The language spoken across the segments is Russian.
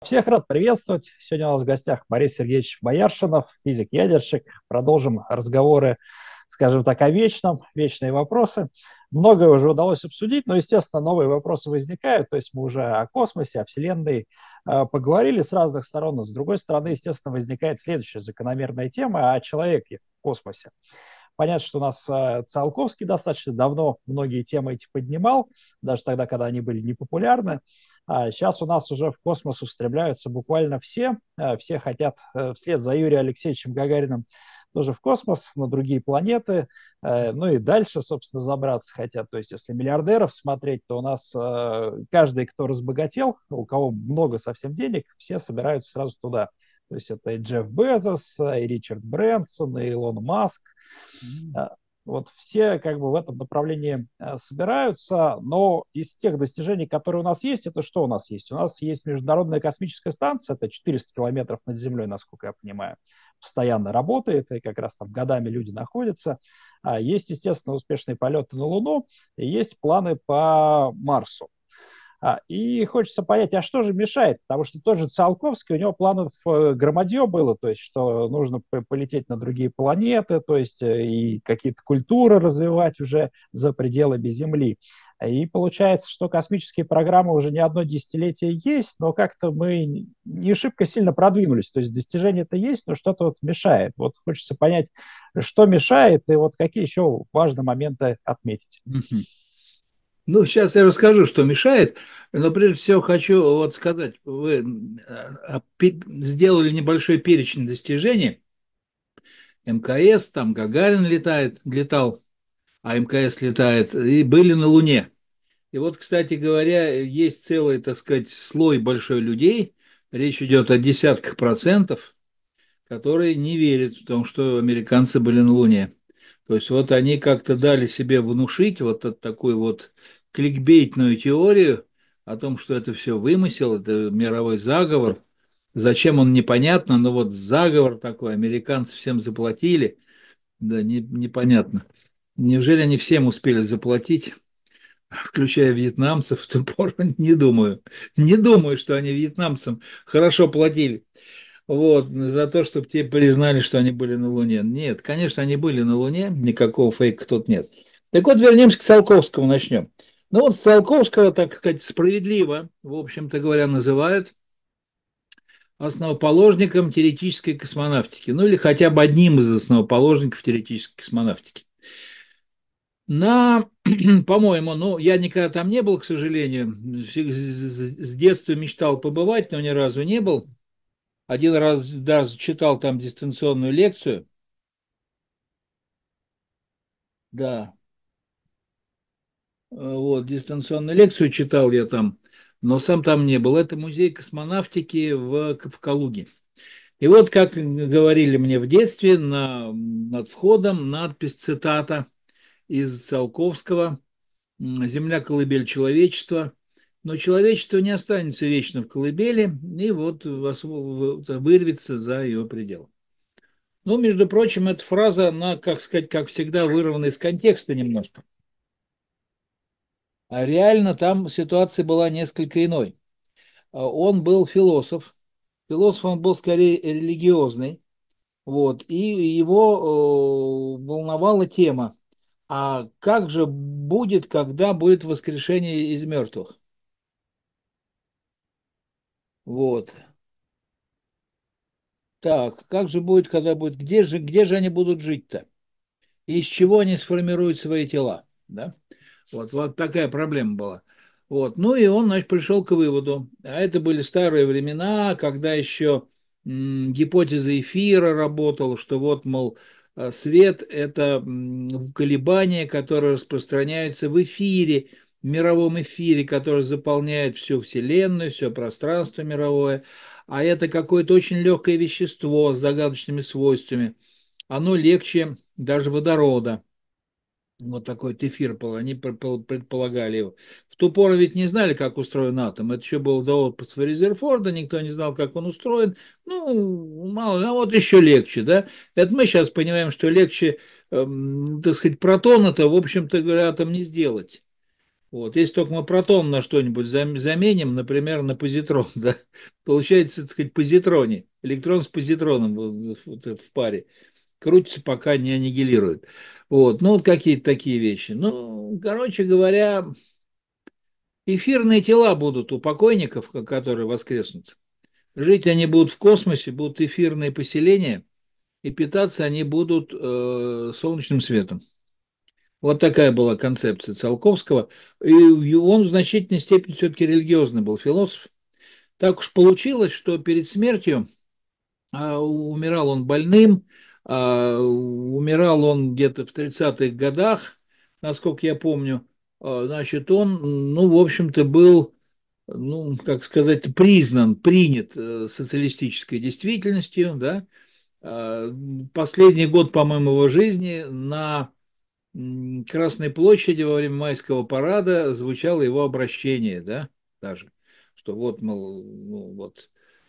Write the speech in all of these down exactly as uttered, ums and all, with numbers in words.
Всех рад приветствовать. Сегодня у нас в гостях Борис Сергеевич Бояршинов, физик-ядерщик. Продолжим разговоры, скажем так, о вечном, вечные вопросы. Многое уже удалось обсудить, но, естественно, новые вопросы возникают. То есть мы уже о космосе, о Вселенной э, поговорили с разных сторон. Но, с другой стороны, естественно, возникает следующая закономерная тема о человеке в космосе. Понятно, что у нас э, Циолковский достаточно давно многие темы эти поднимал, даже тогда, когда они были непопулярны. А сейчас у нас уже в космос устремляются буквально все. Э, все хотят э, вслед за Юрием Алексеевичем Гагарином тоже в космос, на другие планеты, э, ну и дальше, собственно, забраться хотят. То есть, если миллиардеров смотреть, то у нас э, каждый, кто разбогател, у кого много совсем денег, все собираются сразу туда. То есть это и Джефф Безос, и Ричард Брэнсон, и Илон Маск. М. Э, Вот все как бы в этом направлении э, собираются, но из тех достижений, которые у нас есть, это что у нас есть? У нас есть Международная космическая станция, это четыреста километров над Землей, насколько я понимаю, постоянно работает, и как раз там годами люди находятся. А Есть, естественно, успешные полеты на Луну, и есть планы по Марсу. А, И хочется понять, а что же мешает? Потому что тот же Циолковский, у него планов э, громадье было, то есть что нужно п- полететь на другие планеты, то есть э, и какие-то культуры развивать уже за пределами Земли. И получается, что космические программы уже не одно десятилетие есть, но как-то мы не шибко сильно продвинулись. То есть достижения-то есть, но что-то вот мешает. Вот хочется понять, что мешает и вот какие еще важные моменты отметить. Мгм. Ну, сейчас я расскажу, что мешает, но прежде всего хочу вот сказать, вы а, пе- сделали небольшой перечень достижений. эм ка эс, там Гагарин летает, летал, а эм ка эс летает, и были на Луне. И вот, кстати говоря, есть целый, так сказать, слой большой людей, речь идет о десятках процентов, которые не верят в том, что американцы были на Луне. То есть вот они как-то дали себе внушить вот от такую вот кликбейтную теорию о том, что это все вымысел, это мировой заговор. Зачем он, непонятно, но вот заговор такой, американцы всем заплатили, да, не, непонятно. Неужели они всем успели заплатить, включая вьетнамцев, в ту пору? Не думаю. Не думаю, что они вьетнамцам хорошо платили. Вот, за то, чтобы те признали, что они были на Луне. Нет, конечно, они были на Луне, никакого фейка тут нет. Так вот, вернемся к Циолковскому, начнем. Ну вот Циолковского, так сказать, справедливо, в общем-то говоря, называют основоположником теоретической космонавтики, ну или хотя бы одним из основоположников теоретической космонавтики. На, по-моему, ну, я никогда там не был, к сожалению, с детства мечтал побывать, но ни разу не был. Один раз даже читал там дистанционную лекцию. Да, э, вот, дистанционную лекцию читал я там, но сам там не был. Это музей космонавтики в, в Калуге. И вот, как говорили мне в детстве, на, над входом надпись, цитата из Циолковского: «Земля – колыбель человечества, но человечество не останется вечно в колыбели и вот вырвется за ее пределы». Ну, между прочим, эта фраза, она, как сказать, как всегда, вырвана из контекста немножко. А реально там ситуация была несколько иной. А Он был философ. Философ он был скорее религиозный. Вот, и его э, волновала тема: а как же будет, когда будет воскрешение из мертвых? Вот. Так, как же будет, когда будет, где же, где же они будут жить-то? И из чего они сформируют свои тела? Да? Вот, вот такая проблема была. Вот. Ну и он, значит, пришел к выводу. А это были старые времена, когда еще м, гипотеза эфира работала, что вот, мол, э, свет – это м, колебания, которые распространяются в эфире, в мировом эфире, который заполняет всю Вселенную, все пространство мировое. А это какое-то очень легкое вещество с загадочными свойствами. Оно легче даже водорода. Вот такой вот эфир был, они предполагали его. В ту пору ведь не знали, как устроен атом. Это еще было до отпуска Резерфорда, никто не знал, как он устроен. Ну, мало ли, а вот еще легче, да? Это мы сейчас понимаем, что легче, эм, так сказать, протона-то, в общем-то говоря, атом не сделать. Вот. Если только мы протон на что-нибудь заменим, например, на позитрон, да, получается, так сказать, позитроне, электрон с позитроном вот, вот, в паре, крутится, пока не аннигилирует. Вот, ну, вот какие-то такие вещи. Ну, короче говоря, эфирные тела будут у покойников, которые воскреснут. Жить они будут в космосе, будут эфирные поселения, и питаться они будут э, солнечным светом. Вот такая была концепция Циолковского. И он в значительной степени все-таки религиозный был философ. Так уж получилось, что перед смертью а, умирал он больным, а, умирал он где-то в тридцатых годах, насколько я помню. А, значит, он, ну, в общем-то, был, ну, как сказать, признан, принят э, социалистической действительностью, да. А, последний год, по-моему, его жизни на Красной площади во время майского парада звучало его обращение, да, даже, что вот, мол, ну, вот,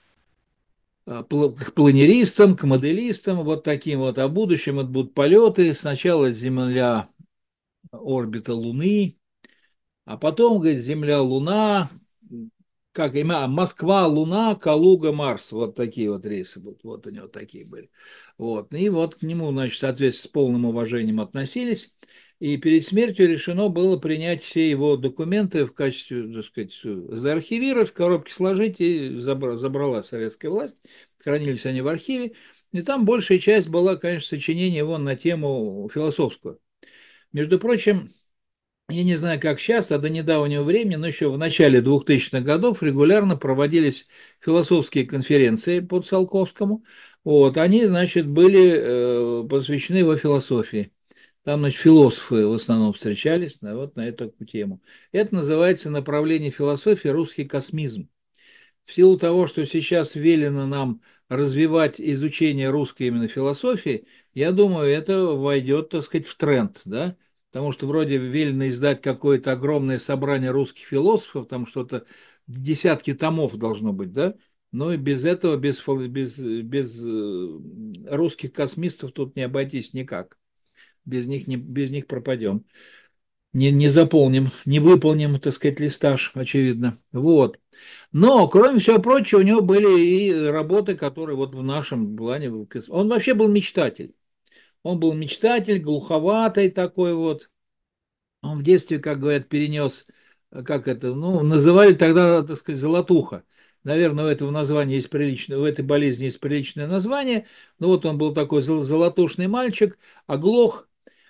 а, к планеристам, к моделистам, вот таким вот, а в будущем это будут полеты, сначала Земля, орбита Луны, а потом, говорит, Земля, Луна, как имя, Москва, Луна, Калуга, Марс, вот такие вот рейсы будут, вот у него такие были. Вот, и вот к нему, значит, соответственно, с полным уважением относились, и перед смертью решено было принять все его документы в качестве, так сказать, заархивировать, в коробке сложить, и забрала советская власть, хранились они в архиве, и там большая часть была, конечно, сочинение его на тему философскую. Между прочим, я не знаю, как сейчас, а до недавнего времени, но еще в начале двухтысячных годов регулярно проводились философские конференции по Циолковскому. Вот, они, значит, были э, посвящены его философии. Там, значит, философы в основном встречались да, вот на эту тему. Это называется направление философии русский космизм. В силу того, что сейчас велено нам развивать изучение русской именно философии, я думаю, это войдет, так сказать, в тренд, да, потому что вроде велено издать какое-то огромное собрание русских философов, там что-то десятки томов должно быть, да, но и без этого, без, без, без э, русских космистов тут не обойтись никак, без них, не, без них пропадем. Не, не заполним, не выполним, так сказать, листаж, очевидно. Вот. Но, кроме всего прочего, у него были и работы, которые вот в нашем плане... Он вообще был мечтатель. Он был мечтатель, глуховатый такой вот. Он в детстве, как говорят, перенес, как это, ну, называли тогда, так сказать, золотуха. Наверное, у этого названия есть приличное, у этой болезни есть приличное название. Ну, вот он был такой золотушный мальчик, оглох.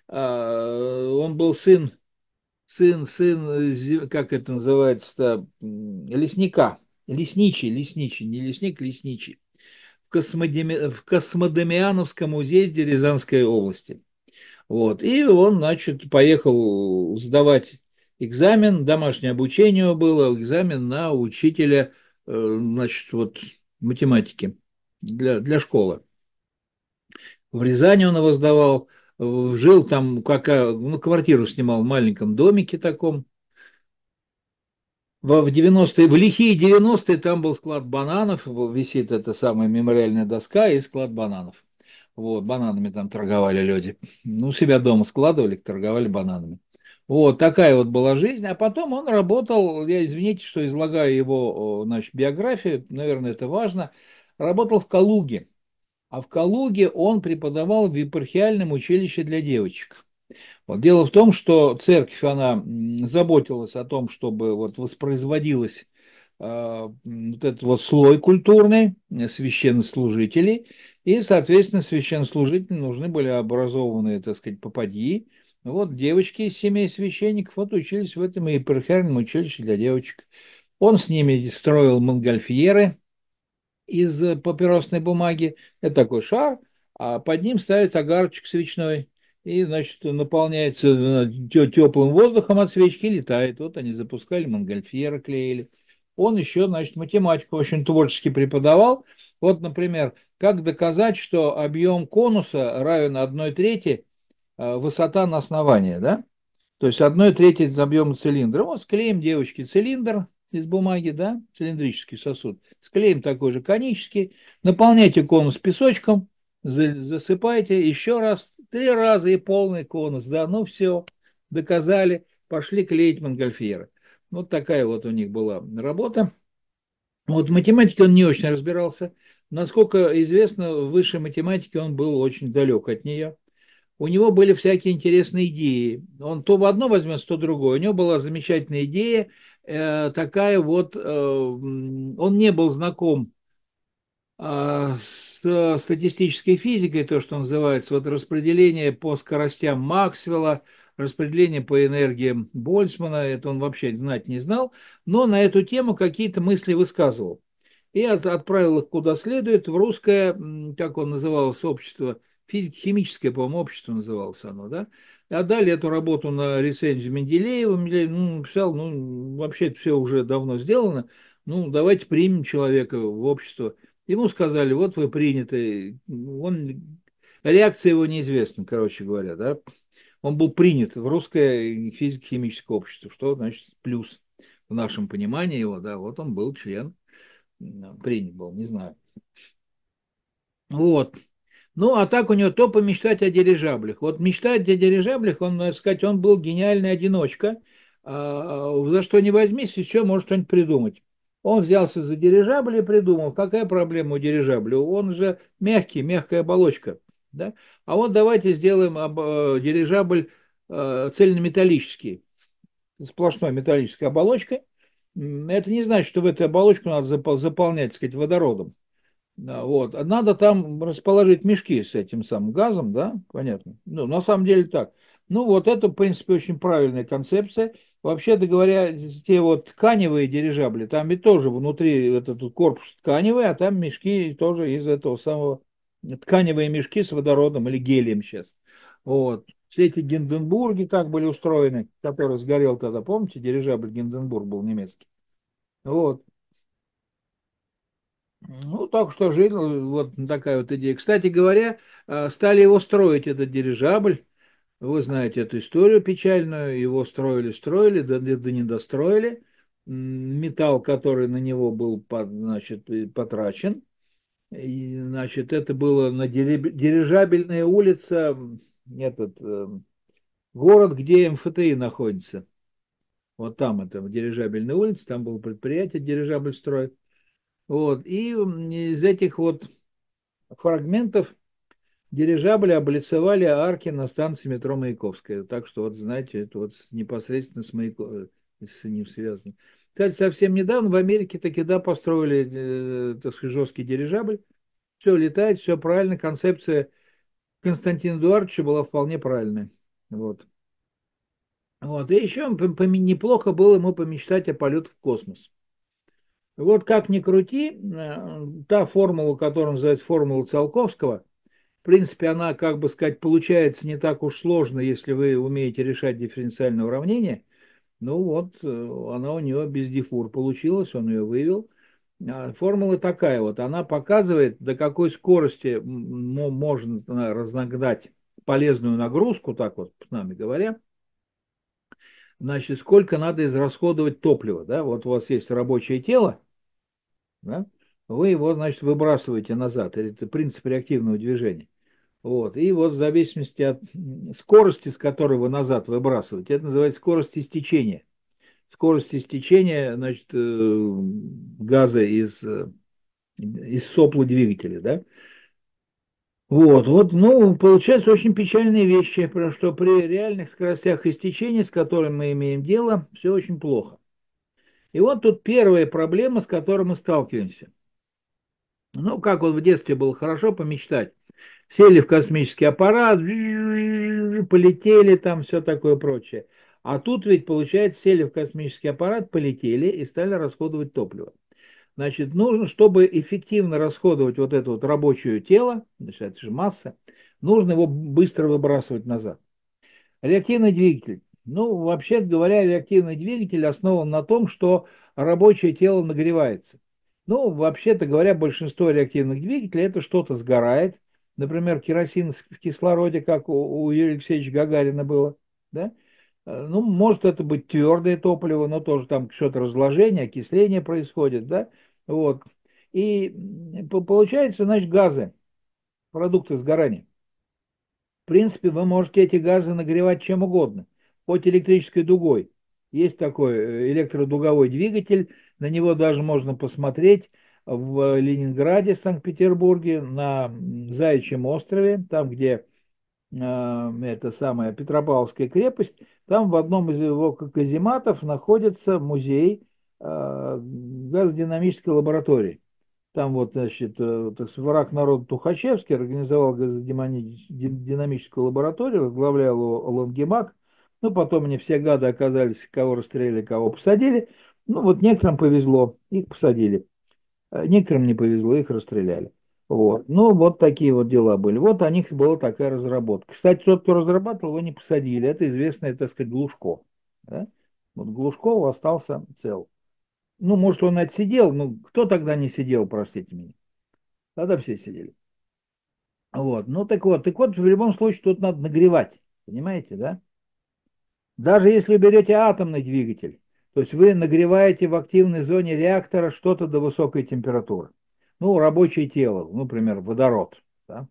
Он был сын сын, сын, как это называется-то, лесника, лесничий, лесничий, не лесник, лесничий, в, Космодеми, в Космодемиановском уезде Рязанской области. Вот. И он, значит, поехал сдавать экзамен, домашнее обучение было, экзамен на учителя, значит, вот, математики для, для школы. В Рязани он его сдавал, жил там, как, ну, квартиру снимал в маленьком домике таком. В девяностые, в лихие девяностые там был склад бананов, висит эта самая мемориальная доска и склад бананов. Вот, бананами там торговали люди. Ну, себя дома складывали, торговали бананами. Вот, такая вот была жизнь. А потом он работал, я извините, что излагаю его, значит, биографию, наверное, это важно, работал в Калуге. А в Калуге он преподавал в епархиальном училище для девочек. Вот. Дело в том, что церковь, она заботилась о том, чтобы вот воспроизводилось э, вот этот вот слой культурный э, священнослужителей, и, соответственно, священнослужители нужны были образованные, так сказать, попадьи. Вот девочки из семей священников вот учились в этом епархиальном училище для девочек. Он с ними строил монгольфьеры, из папиросной бумаги. Это такой шар, а под ним ставят огарочек свечной. И, значит, наполняется теплым воздухом от свечки, летает. Вот они запускали, монгольфьеры клеили. Он еще, значит, математику очень творчески преподавал. Вот, например, как доказать, что объем конуса равен одной трети высота на основании, да? То есть одной трети объема цилиндра. Вот склеим, девочки, цилиндр из бумаги, да, цилиндрический сосуд. Склеим такой же конический, наполняйте конус песочком, засыпайте еще раз, три раза и полный конус, да, ну все, доказали. пошли клеить Монгольфьеры. Вот такая вот у них была работа. Вот в математике он не очень разбирался. Насколько известно, в высшей математике он был очень далек от нее. У него были всякие интересные идеи. Он то в одно возьмет, то другое. У него была замечательная идея, э, такая вот, э, он не был знаком а, с э, статистической физикой, то, что называется, вот распределение по скоростям Максвелла, распределение по энергиям Больцмана, это он вообще знать не знал, но на эту тему какие-то мысли высказывал. И от- отправил их куда следует в русское, м, как он называлось, общество, физико-химическое, по-моему, общество называлось оно, да. Отдали эту работу на рецензию Менделеева. Менделеев, ну, написал, ну, вообще это все уже давно сделано, ну, давайте примем человека в общество. Ему сказали, вот вы приняты, он, реакция его неизвестна, короче говоря, да. Он был принят в русское физико-химическое общество, что значит плюс в нашем понимании его, да, вот он был член, м, принят был, не знаю. Вот. Ну, а так у него то помечтать о дирижаблях. Вот мечтать о дирижаблях, он, надо сказать, он был гениальный одиночка. А, За что не возьмись, еще может что-нибудь придумать. Он взялся за дирижабль и придумал, какая проблема у дирижабля. Он же мягкий, мягкая оболочка. Да? А вот давайте сделаем об, э, дирижабль э, цельнометаллический, сплошной металлической оболочкой. М, Это не значит, что в эту оболочку надо запол- заполнять, так сказать, водородом. Да, вот. А надо там расположить мешки с этим самым газом, да, понятно. Ну, на самом деле так. Ну, вот это, в принципе, очень правильная концепция. Вообще-то говоря, те вот тканевые дирижабли, там ведь тоже внутри этот вот корпус тканевый, а там мешки тоже из этого самого, тканевые мешки с водородом или гелием сейчас. Вот. Все эти Гинденбурги как были устроены, который сгорел тогда, помните, дирижабль Гинденбург был немецкий. Вот. Ну, так что жил, вот такая вот идея. Кстати говоря, э, стали его строить, этот дирижабль. Вы знаете эту историю печальную. Его строили, строили, да, да да не достроили. М, Металл, который на него был, по- значит, и потрачен. И, значит, это было на дири- дирижабельная улица, м, этот, э, город, где эм эф тэ и находится. Вот там это, дирижабельная улица, там было предприятие, дирижабль строит. Вот, и м, из этих вот фрагментов дирижабля облицевали арки на станции метро Маяковская. Так что, вот знаете, это вот непосредственно с, Маяко... с ним связано. Кстати, совсем недавно в Америке таки, да, построили, э, так сказать, жесткий дирижабль. Все летает, все правильно. Концепция Константина Эдуардовича была вполне правильной. Вот. Вот. И еще неплохо было ему помечтать о полете в космос. Вот как ни крути, э, та формула, которую называют формула Циолковского, в принципе, она, как бы сказать, получается не так уж сложно, если вы умеете решать дифференциальные уравнения. Ну вот, э, она у него без дифур получилась, он ее вывел. А формула такая вот, она показывает, до какой скорости м- можно э, разогнать полезную нагрузку, так вот, с нами говоря, значит, сколько надо израсходовать топлива. Да? Вот у вас есть рабочее тело, да? Вы его, значит, выбрасываете назад. Это принцип реактивного движения. Вот. И вот в зависимости от скорости, с которой вы назад выбрасываете, это называется скорость истечения. Скорость истечения, значит, э, газа из, э, из сопла двигателя, да. Вот, вот, ну, получается очень печальные вещи, потому что при реальных скоростях истечения, с которыми мы имеем дело, все очень плохо. И вот тут первая проблема, с которой мы сталкиваемся. Ну, как вот в детстве было хорошо помечтать. Сели в космический аппарат, полетели там, все такое прочее. А тут ведь, получается, сели в космический аппарат, полетели и стали расходовать топливо. Значит, нужно, чтобы эффективно расходовать вот это вот рабочее тело, значит, это же масса, нужно его быстро выбрасывать назад. Реактивный двигатель. Ну, вообще говоря, реактивный двигатель основан на том, что рабочее тело нагревается. Ну, вообще-то говоря, большинство реактивных двигателей это что-то сгорает. Например, керосин в кислороде, как у, у Юрия Алексеевича Гагарина было. Да? Э, Ну, может это быть твердое топливо, но тоже там что-то разложение, окисление происходит. Да? Вот. И получается, значит, газы, продукты сгорания. В принципе, вы можете эти газы нагревать чем угодно. хоть электрической дугой. Есть такой э, электродуговой двигатель, на него даже можно посмотреть в Ленинграде, Санкт-Петербурге, на Заячьем острове, там, где э, это самая Петропавловская крепость, там в одном из его казематов находится музей э, газодинамической лаборатории. Там вот, значит, э, так сказать, враг народа Тухачевский организовал газодинамическую лабораторию, возглавлял его Лангемак. Ну, потом они все гады оказались, кого расстреляли, кого посадили. Ну, вот некоторым повезло, их посадили. А некоторым не повезло, их расстреляли. Вот. Ну, вот такие вот дела были. Вот у них была такая разработка. Кстати, тот, кто разрабатывал, его не посадили. Это известный, так сказать, Глушко. Да? Вот Глушков остался цел. Ну, может, он отсидел, ну, кто тогда не сидел, простите меня? Тогда все сидели. Вот, ну так вот, так вот, в любом случае тут надо нагревать, понимаете, да? Даже если вы берете атомный двигатель, то есть вы нагреваете в активной зоне реактора что-то до высокой температуры. Ну, рабочее тело, ну, например, водород, да?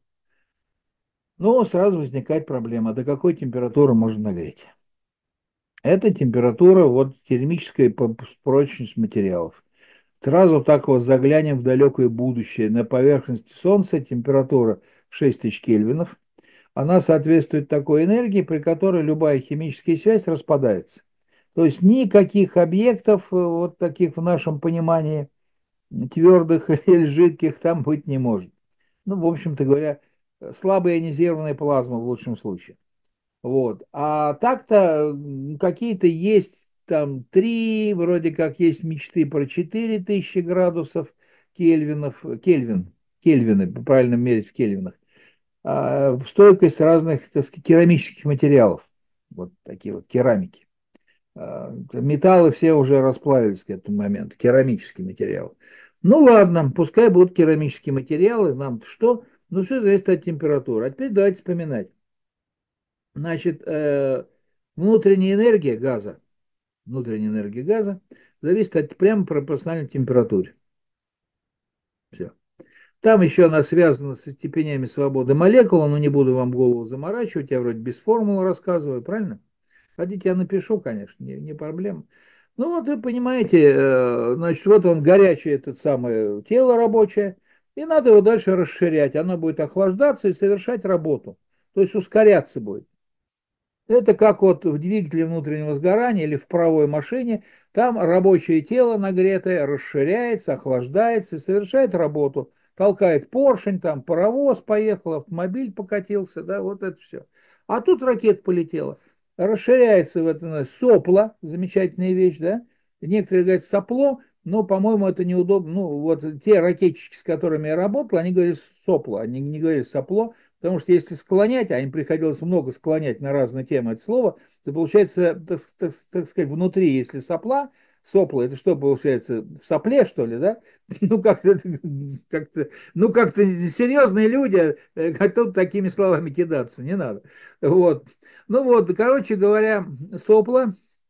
Но сразу возникает проблема, до какой температуры можно нагреть? Это температура, вот термическая прочность материалов. Сразу так вот заглянем в далекое будущее. На поверхности Солнца температура шесть тысяч кельвинов. Она соответствует такой энергии, при которой любая химическая связь распадается. То есть никаких объектов, э, вот таких в нашем понимании, твердых или жидких, там быть не может. Ну, в общем-то говоря, слабая ионизированная плазма в лучшем случае. Вот. А так-то какие-то есть там три, вроде как есть мечты про четыре тысячи градусов кельвинов, кельвин, кельвины, правильно мерить в кельвинах, а, стойкость разных, так сказать, керамических материалов, вот такие вот керамики. А, металлы все уже расплавились к этому моменту, керамические материалы. Ну ладно, пускай будут керамические материалы, нам что? Ну все зависит от температуры. А теперь давайте вспоминать. Значит, э, внутренняя энергия газа, внутренняя энергия газа зависит от прямо пропорциональной температуре. Все. Там еще она связана со степенями свободы молекул, но не буду вам голову заморачивать, я вроде без формулы рассказываю, правильно? Хотите, я напишу, конечно, не, не проблема. Ну вот вы понимаете, э, значит, вот он горячее, это самое тело рабочее, и надо его дальше расширять, оно будет охлаждаться и совершать работу, то есть ускоряться будет. Это как вот в двигателе внутреннего сгорания или в паровой машине. Там рабочее тело нагретое расширяется, охлаждается и совершает работу. Толкает поршень, там паровоз поехал, автомобиль покатился, да, вот это все. А тут ракета полетела. Расширяется в это сопло, замечательная вещь, да. Некоторые говорят сопло, но, по-моему, это неудобно. Ну, вот те ракетчики, с которыми я работал, они говорили сопло, они не говорили сопло. Потому что если склонять, а им приходилось много склонять на разные темы это слово, то получается, так, так, так сказать, внутри, если сопла, сопло, это что получается, в сопле, что ли, да? Ну, как-то, как-то, ну, как-то серьезные люди э, готовы такими словами кидаться, не надо. Вот. Ну вот, короче говоря, сопло,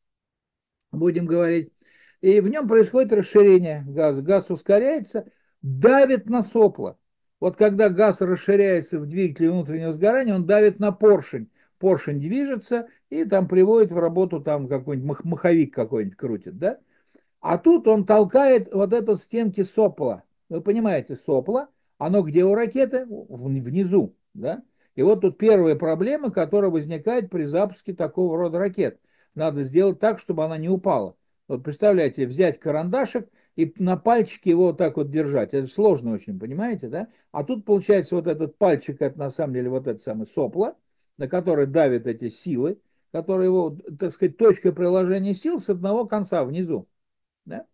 будем говорить, и в нем происходит расширение газа. Газ ускоряется, давит на сопло. Вот когда газ расширяется в двигателе внутреннего сгорания, он давит на поршень. Поршень движется и там приводит в работу там какой-нибудь маховик какой-нибудь крутит, да? А тут он толкает вот этот стенки сопла. Вы понимаете, сопло, оно где у ракеты? Внизу, да? И вот тут первая проблема, которая возникает при запуске такого рода ракет. Надо сделать так, чтобы она не упала. Вот представляете, взять карандашик и на пальчике его вот так вот держать. Это сложно очень, понимаете, да? А тут получается вот этот пальчик, это на самом деле вот это самое сопло, на которое давят эти силы, которые его, так сказать, точка приложения сил с одного конца внизу. Да?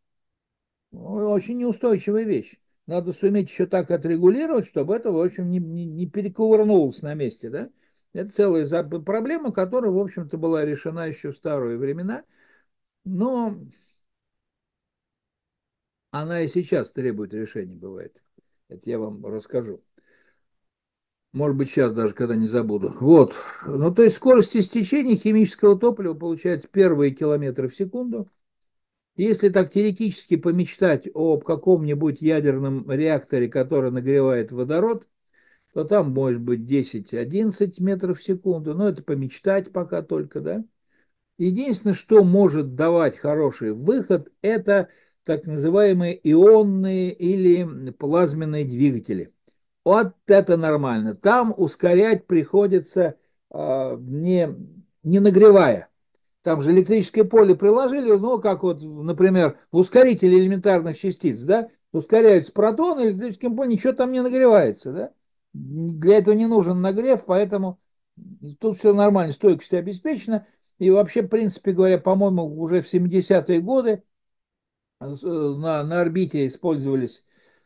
Очень неустойчивая вещь. Надо суметь еще так отрегулировать, чтобы это, в общем, не, не, не перекувырнулось на месте. Да? Это целая проблема, которая, в общем-то, была решена еще в старые времена, но она и сейчас требует решения, бывает. Это я вам расскажу. Может быть, сейчас даже, когда не забуду. Вот. Ну, то есть скорость истечения химического топлива получается первые километры в секунду. Если так теоретически помечтать об каком-нибудь ядерном реакторе, который нагревает водород, то там может быть десять-одиннадцать метров в секунду. Но это помечтать пока только, да? Единственное, что может давать хороший выход, это так называемые ионные или плазменные двигатели. Вот это нормально. Там ускорять приходится э, не, не нагревая. Там же электрическое поле приложили, ну, как вот, например, в ускорителе элементарных частиц, да, ускоряются протоны, электрическим полем ничего там не нагревается, да. Для этого не нужен нагрев, поэтому тут все нормально, стойкость обеспечена. И вообще, в принципе говоря, по-моему, уже в семидесятые годы на, на орбите использовались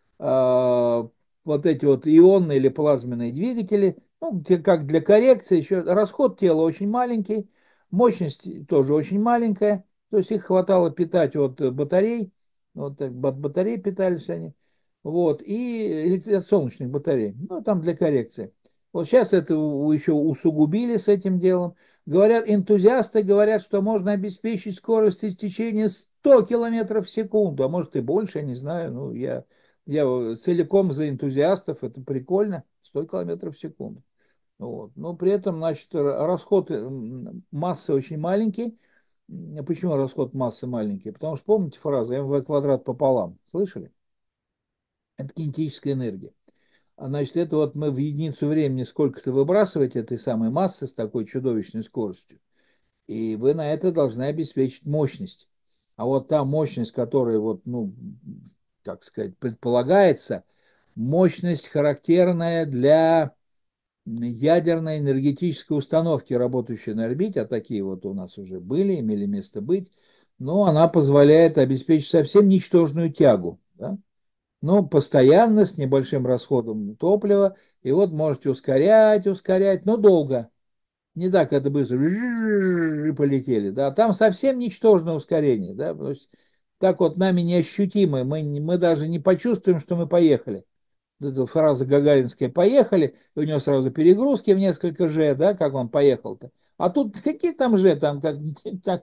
а, вот эти вот ионные или плазменные двигатели, ну, как для коррекции, еще расход тела очень маленький, мощность тоже очень маленькая, то есть их хватало питать от батарей, вот так, от батарей питались они, вот, и электро- от солнечных батарей, ну, там для коррекции. Вот сейчас это еще усугубили с этим делом. Говорят, энтузиасты говорят, что можно обеспечить скорость истечения сто километров в секунду, а может и больше, я не знаю, ну, я я целиком за энтузиастов, это прикольно, сто километров в секунду. Вот. Но при этом, значит, расход массы очень маленький. Почему расход массы маленький? Потому что помните фразу эм вэ квадрат пополам? Слышали? Это кинетическая энергия. А значит, это вот мы в единицу времени сколько-то выбрасываете этой самой массы с такой чудовищной скоростью, и вы на это должны обеспечить мощность. А вот та мощность, которая вот, ну, так сказать, предполагается, мощность, характерная для ядерной энергетической установки, работающей на орбите, а такие вот у нас уже были, имели место быть, но она позволяет обеспечить совсем ничтожную тягу, да? Но постоянно, с небольшим расходом топлива, и вот можете ускорять, ускорять, но долго. Не так это быстро, и полетели, да, там совсем ничтожное ускорение, да, то есть так вот нами неощутимое, мы, мы даже не почувствуем, что мы поехали. Эта фраза гагаринская «поехали», и у него сразу перегрузки в несколько же, да, как он поехал-то. А тут какие там же, там, как, так,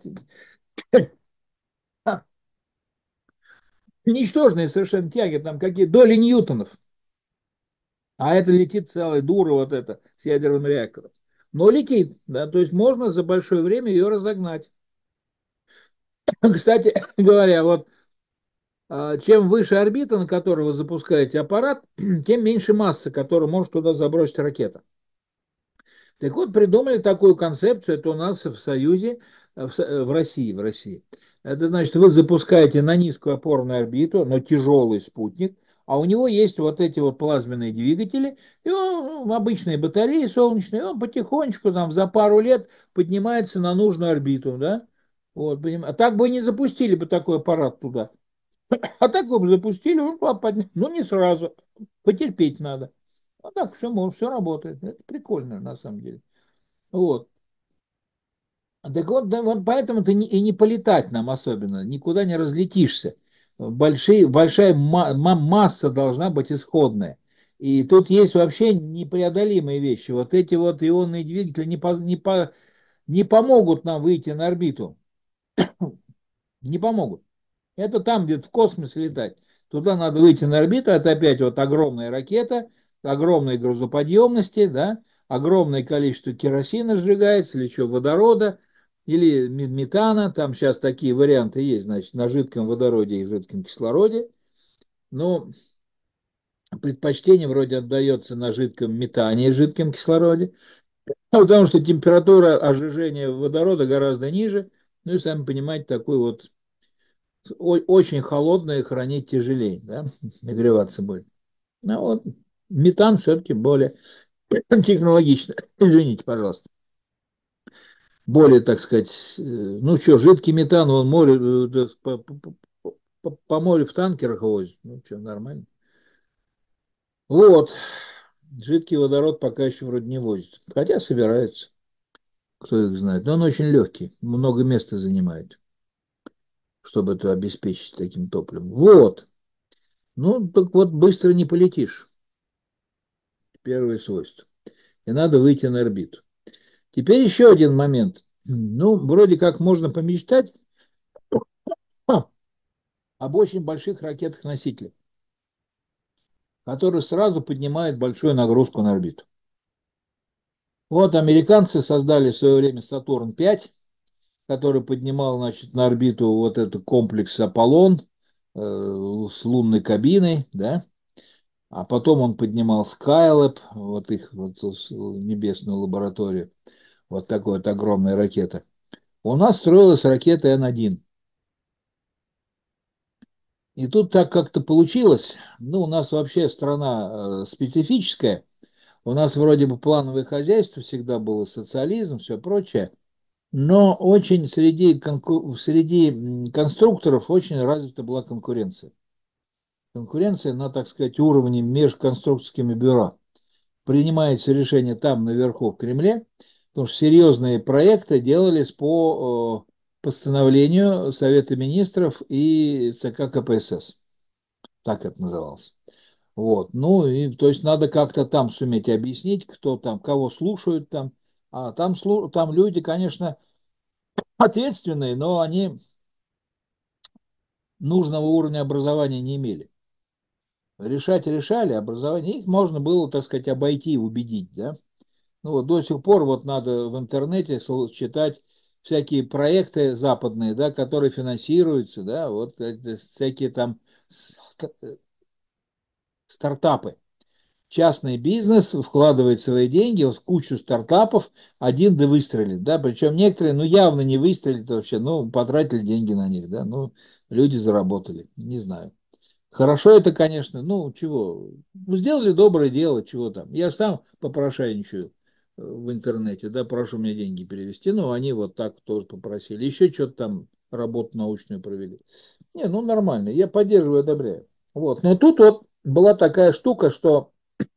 ничтожные совершенно тяги, там какие доли ньютонов. А это летит целая дура вот это с ядерным реактором. Но летит, да, то есть можно за большое время ее разогнать. Кстати говоря, вот а, чем выше орбита, на которой вы запускаете аппарат, тем меньше массы, которую может туда забросить ракета. Так вот, придумали такую концепцию, это у нас в Союзе, в, в России, в России. Это значит, вы запускаете на низкую опорную орбиту, но тяжелый спутник, а у него есть вот эти вот плазменные двигатели, и он, ну, обычные батареи солнечные, он потихонечку там за пару лет поднимается на нужную орбиту, да? Вот, а так бы не запустили бы такой аппарат туда. А так вы бы запустили, он поднял. Ну, не сразу. Потерпеть надо. А так все, все работает. Это прикольно, на самом деле. Вот. Так вот, да, вот поэтому ты не, и не полетать нам особенно, никуда не разлетишься. Большие, большая ма- ма- масса должна быть исходная. И тут есть вообще непреодолимые вещи. Вот эти вот ионные двигатели не, по, не, по, не помогут нам выйти на орбиту. Не помогут. Это там, где-то в космосе летать. Туда надо выйти на орбиту, это опять вот огромная ракета, огромные грузоподъемности, да, огромное количество керосина сжигается, или что, водорода, или метана, там сейчас такие варианты есть, значит, на жидком водороде и жидком кислороде, но предпочтение вроде отдается на жидком метане и жидком кислороде, потому что температура ожижения водорода гораздо ниже, ну и сами понимаете, такой вот очень холодное хранить тяжелее, да, нагреваться будет. Ну вот, метан все-таки более технологично. Извините, пожалуйста. Более, так сказать, э, ну что, жидкий метан, он море, э, по, по, по, по морю в танкерах возит. Ну что, нормально. Вот. Жидкий водород пока еще вроде не возит. Хотя собираются, кто их знает. Но он очень легкий, много места занимает, чтобы это обеспечить таким топливом. Вот. Ну, так вот, быстро не полетишь. Первое свойство. И надо выйти на орбиту. Теперь еще один момент. Ну, вроде как можно помечтать а, об очень больших ракетах-носителях, которые сразу поднимают большую нагрузку на орбиту. Вот американцы создали в свое время Сатурн пять, который поднимал, значит, на орбиту вот этот комплекс Аполлон э, с лунной кабиной, да, а потом он поднимал Skylab, вот их вот, небесную лабораторию, вот такой вот огромная ракета. У нас строилась ракета Н один. И тут так как-то получилось, ну, у нас вообще страна э, специфическая, у нас вроде бы плановое хозяйство всегда было, социализм, все прочее, но очень среди, конку... среди конструкторов очень развита была конкуренция. Конкуренция на, так сказать, уровне межконструкторскими бюро. Принимается решение там, наверху, в Кремле, потому что серьезные проекты делались по постановлению Совета министров и ЦК КПСС. Так это называлось. Вот. Ну, и то есть надо как-то там суметь объяснить, кто там, кого слушают там. А там, там люди, конечно, ответственные, но они нужного уровня образования не имели. Решать решали, образование, их можно было, так сказать, обойти, убедить, да. Ну вот до сих пор вот надо в интернете читать всякие проекты западные, да, которые финансируются, да, вот это всякие там стартапы. Частный бизнес вкладывает свои деньги в кучу стартапов, один да выстрелит, да, причем некоторые, ну, явно не выстрелят вообще, ну, потратили деньги на них, да, ну, люди заработали, не знаю. Хорошо это, конечно, ну, чего, ну, сделали доброе дело, чего там. Я сам попрошайничаю э, в интернете, да, прошу мне деньги перевести, ну, они вот так тоже попросили, еще что-то там, работу научную провели. Не, ну, нормально, я поддерживаю, одобряю. Вот, но тут вот была такая штука, что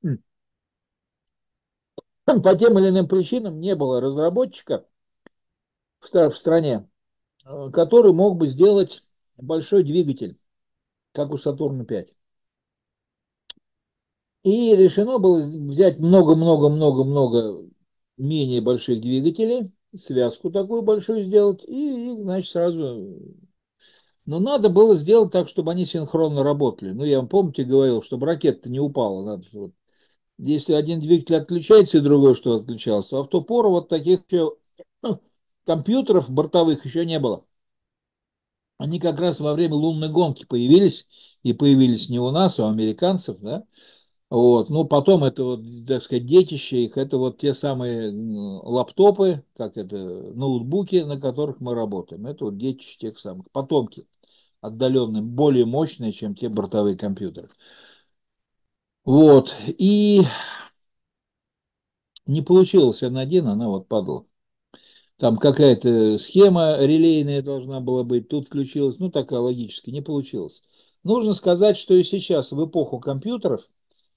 по тем или иным причинам не было разработчика в, в стране, э, который мог бы сделать большой двигатель, как у Сатурна пять. И решено было взять много-много-много-много менее больших двигателей, связку такую большую сделать, и, и значит, сразу... Но надо было сделать так, чтобы они синхронно работали. Ну, я вам, помните, говорил, чтобы ракета не упала. Надо, вот, если один двигатель отключается и другой что отключался, а в ту пору вот таких еще компьютеров бортовых еще не было. Они как раз во время лунной гонки появились, и появились не у нас, а у американцев, да. Вот. Ну, потом это вот, так сказать, детище их, это вот те самые лаптопы, как это, ноутбуки, на которых мы работаем. Это вот детище тех самых, потомки отдаленные, более мощные, чем те бортовые компьютеры. Вот. И не получилось Н один, она вот падала. Там какая-то схема релейная должна была быть, тут включилась, ну, такая логически, не получилось. Нужно сказать, что и сейчас, в эпоху компьютеров,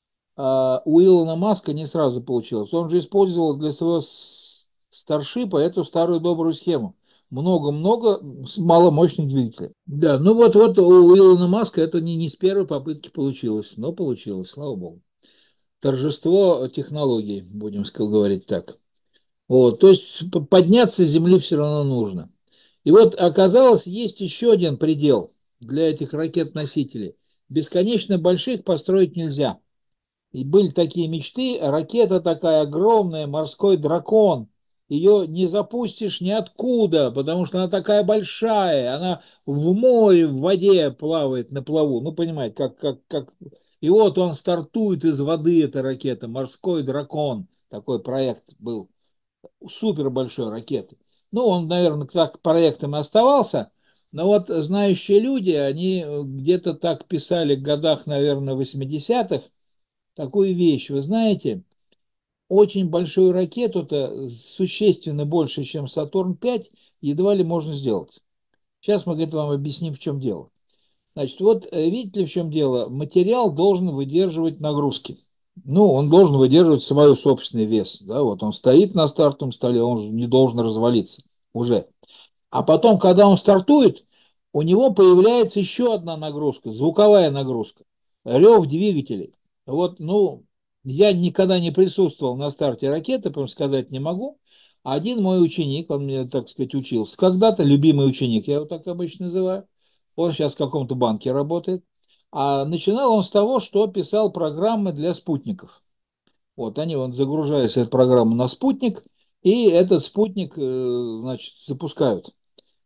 а у Илона Маска не сразу получилось. Он же использовал для своего старшипа эту старую добрую схему. Много-много маломощных двигателей. Да, ну вот, вот у Илона Маска это не, не с первой попытки получилось, но получилось, слава богу. Торжество технологий, будем говорить так. Вот, то есть подняться с земли все равно нужно. И вот оказалось, есть еще один предел для этих ракет-носителей. Бесконечно больших построить нельзя. И были такие мечты, ракета такая огромная, морской дракон. Ее не запустишь ниоткуда, потому что она такая большая, она в море, в воде плавает на плаву. Ну, понимаете, как, как, как... И вот он стартует из воды, эта ракета, морской дракон. Такой проект был, супер большой ракеты. Ну, он, наверное, так проектом и оставался. Но вот знающие люди, они где-то так писали в годах, наверное, восьмидесятых, такую вещь. Вы знаете, очень большую ракету-то, существенно больше, чем Сатурн пять, едва ли можно сделать. Сейчас мы, говорит, вам объясним, в чем дело. Значит, вот э, видите ли, в чем дело? Материал должен выдерживать нагрузки. Ну, он должен выдерживать свой собственный вес. Да? Вот он стоит на стартовом столе, он же не должен развалиться уже. А потом, когда он стартует, у него появляется еще одна нагрузка, звуковая нагрузка, рев двигателей. Вот, ну, я никогда не присутствовал на старте ракеты, потому сказать не могу. Один мой ученик, он мне, так сказать, учился, когда-то любимый ученик, я его так обычно называю, он сейчас в каком-то банке работает, а начинал он с того, что писал программы для спутников. Вот они вот загружают эту программу на спутник, и этот спутник, э, значит, запускают.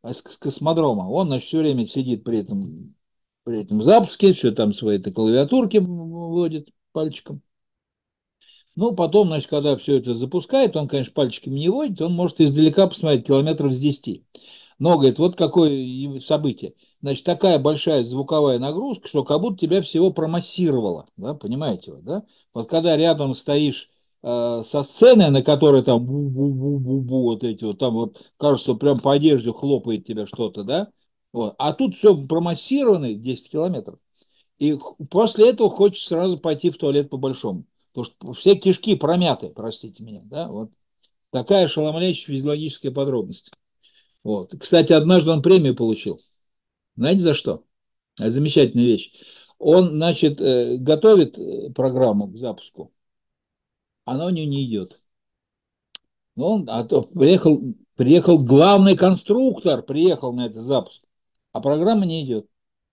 с, с космодрома. Он, значит, все время сидит при этом, при этом запуске, все там свои -то клавиатурки вводит пальчиком. Ну, потом, значит, когда все это запускает, он, конечно, пальчиками не водит, он может издалека посмотреть километров с десяти. Но, говорит, вот какое и событие. Значит, такая большая звуковая нагрузка, что как будто тебя всего промассировало, да, понимаете, вот, да? Вот когда рядом стоишь э, со сценой, на которой там бу-бу-бу-бу-бу, вот эти вот, там вот, кажется, прям по одежде хлопает тебя что-то, да? Вот. А тут все промассировано десять километров. И после этого хочешь сразу пойти в туалет по-большому. Потому что все кишки промяты, простите меня, да? Вот такая ошеломляющая физиологическая подробность. Вот. Кстати, однажды он премию получил. Знаете за что? Это замечательная вещь. Он, значит, э, готовит э, программу к запуску, она у него не идет. Но он, а то приехал, приехал главный конструктор, приехал на этот запуск, а программа не идет.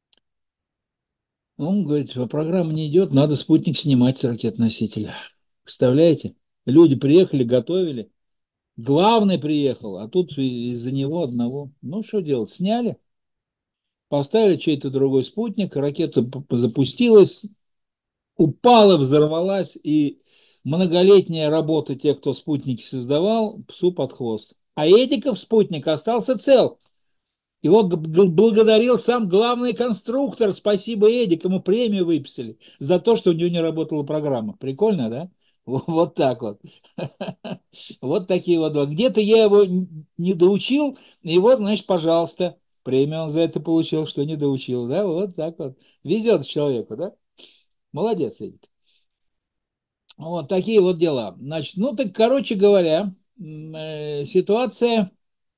Он говорит, что программа не идет, надо спутник снимать с ракет-носителя. Представляете? Люди приехали, готовили. Главный приехал, а тут из-за него одного. Ну, что делать? Сняли. Поставили чей-то другой спутник, ракета запустилась, упала, взорвалась, и многолетняя работа тех, кто спутники создавал, псу под хвост. А Эдиков спутник остался цел. Его благодарил сам главный конструктор. Спасибо, Эдик, ему премию выписали за то, что у него не работала программа. Прикольно, да? Вот так вот. Вот такие вот два. Где-то я его не доучил, и вот, значит, пожалуйста, премию он за это получил, что не доучил, да? Вот так вот. Везет человеку, да? Молодец, Эдик. Вот такие вот дела. Значит, ну так, короче говоря, э, ситуация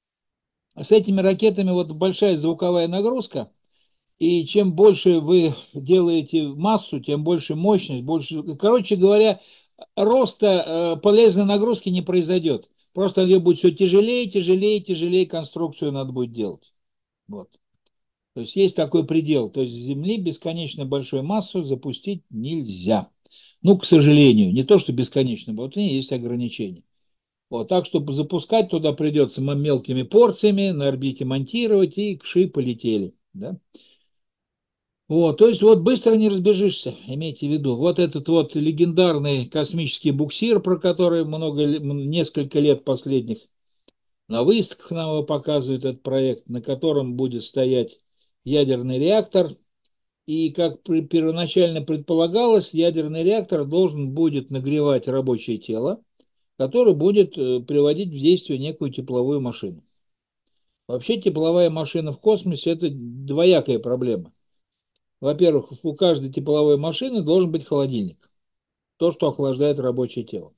с этими ракетами, вот большая звуковая нагрузка, и чем больше вы делаете массу, тем больше мощность, больше, короче говоря, роста э, полезной нагрузки не произойдет. Просто ее будет все тяжелее, тяжелее, тяжелее конструкцию надо будет делать. Вот. То есть есть такой предел. То есть с Земли бесконечно большую массу запустить нельзя. Ну, к сожалению, не то, что бесконечно, вот есть ограничения. Вот, так, чтобы запускать туда придется мелкими порциями, на орбите монтировать, и кши полетели. Да? Вот, то есть вот быстро не разбежишься, имейте в виду. Вот этот вот легендарный космический буксир, про который много, несколько лет последних на выставках нам его показывают, этот проект, на котором будет стоять ядерный реактор. И как первоначально предполагалось, ядерный реактор должен будет нагревать рабочее тело, которое будет приводить в действие некую тепловую машину. Вообще тепловая машина в космосе – это двоякая проблема. Во-первых, у каждой тепловой машины должен быть холодильник. То, что охлаждает рабочее тело.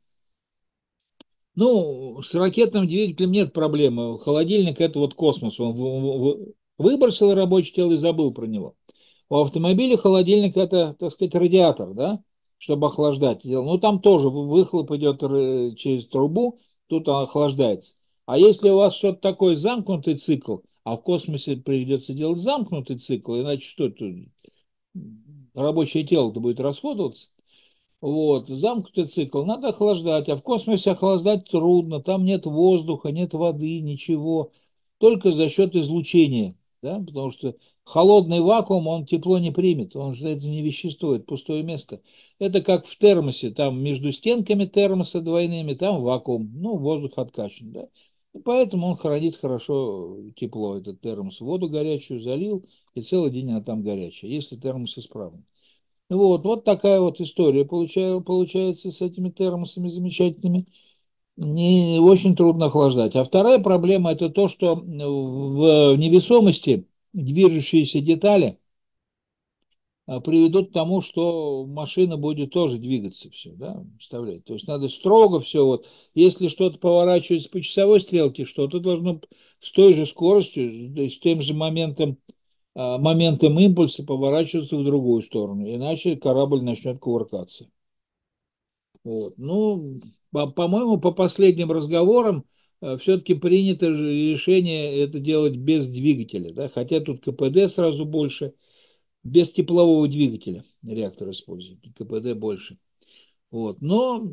Ну, с ракетным двигателем нет проблемы. Холодильник – это вот космос. Он выбросил рабочее тело и забыл про него. У автомобиля холодильник – это, так сказать, радиатор, да, чтобы охлаждать тело. Ну, там тоже выхлоп идет через трубу, тут он охлаждается. А если у вас что-то такое, замкнутый цикл, а в космосе придется делать замкнутый цикл, иначе что это, рабочее тело-то будет расходоваться. Вот, замкнутый цикл надо охлаждать, а в космосе охлаждать трудно, там нет воздуха, нет воды, ничего, только за счет излучения, да, потому что холодный вакуум, он тепло не примет, он же это не вещество, это пустое место. Это как в термосе, там между стенками термоса двойными, там вакуум, ну, воздух откачан, да. И поэтому он хранит хорошо тепло, этот термос. Воду горячую залил, и целый день она там горячая, если термос исправный. Вот, вот такая вот история получается, получается с этими термосами замечательными. Не очень трудно охлаждать. А вторая проблема – это то, что в невесомости движущиеся детали а, приведут к тому, что машина будет тоже двигаться все, да, представляете. То есть надо строго все. Вот, если что-то поворачивается по часовой стрелке, что-то должно с той же скоростью, то есть с тем же моментом а, моментом импульса поворачиваться в другую сторону, иначе корабль начнет кувыркаться. Вот. Ну, по- по-моему, по последним разговорам э, все-таки принято же решение это делать без двигателя, да? Хотя тут КПД сразу больше, без теплового двигателя реактор используют, КПД больше. Вот. Но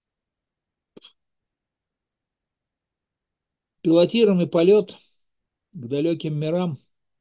пилотируемый полет к далеким мирам.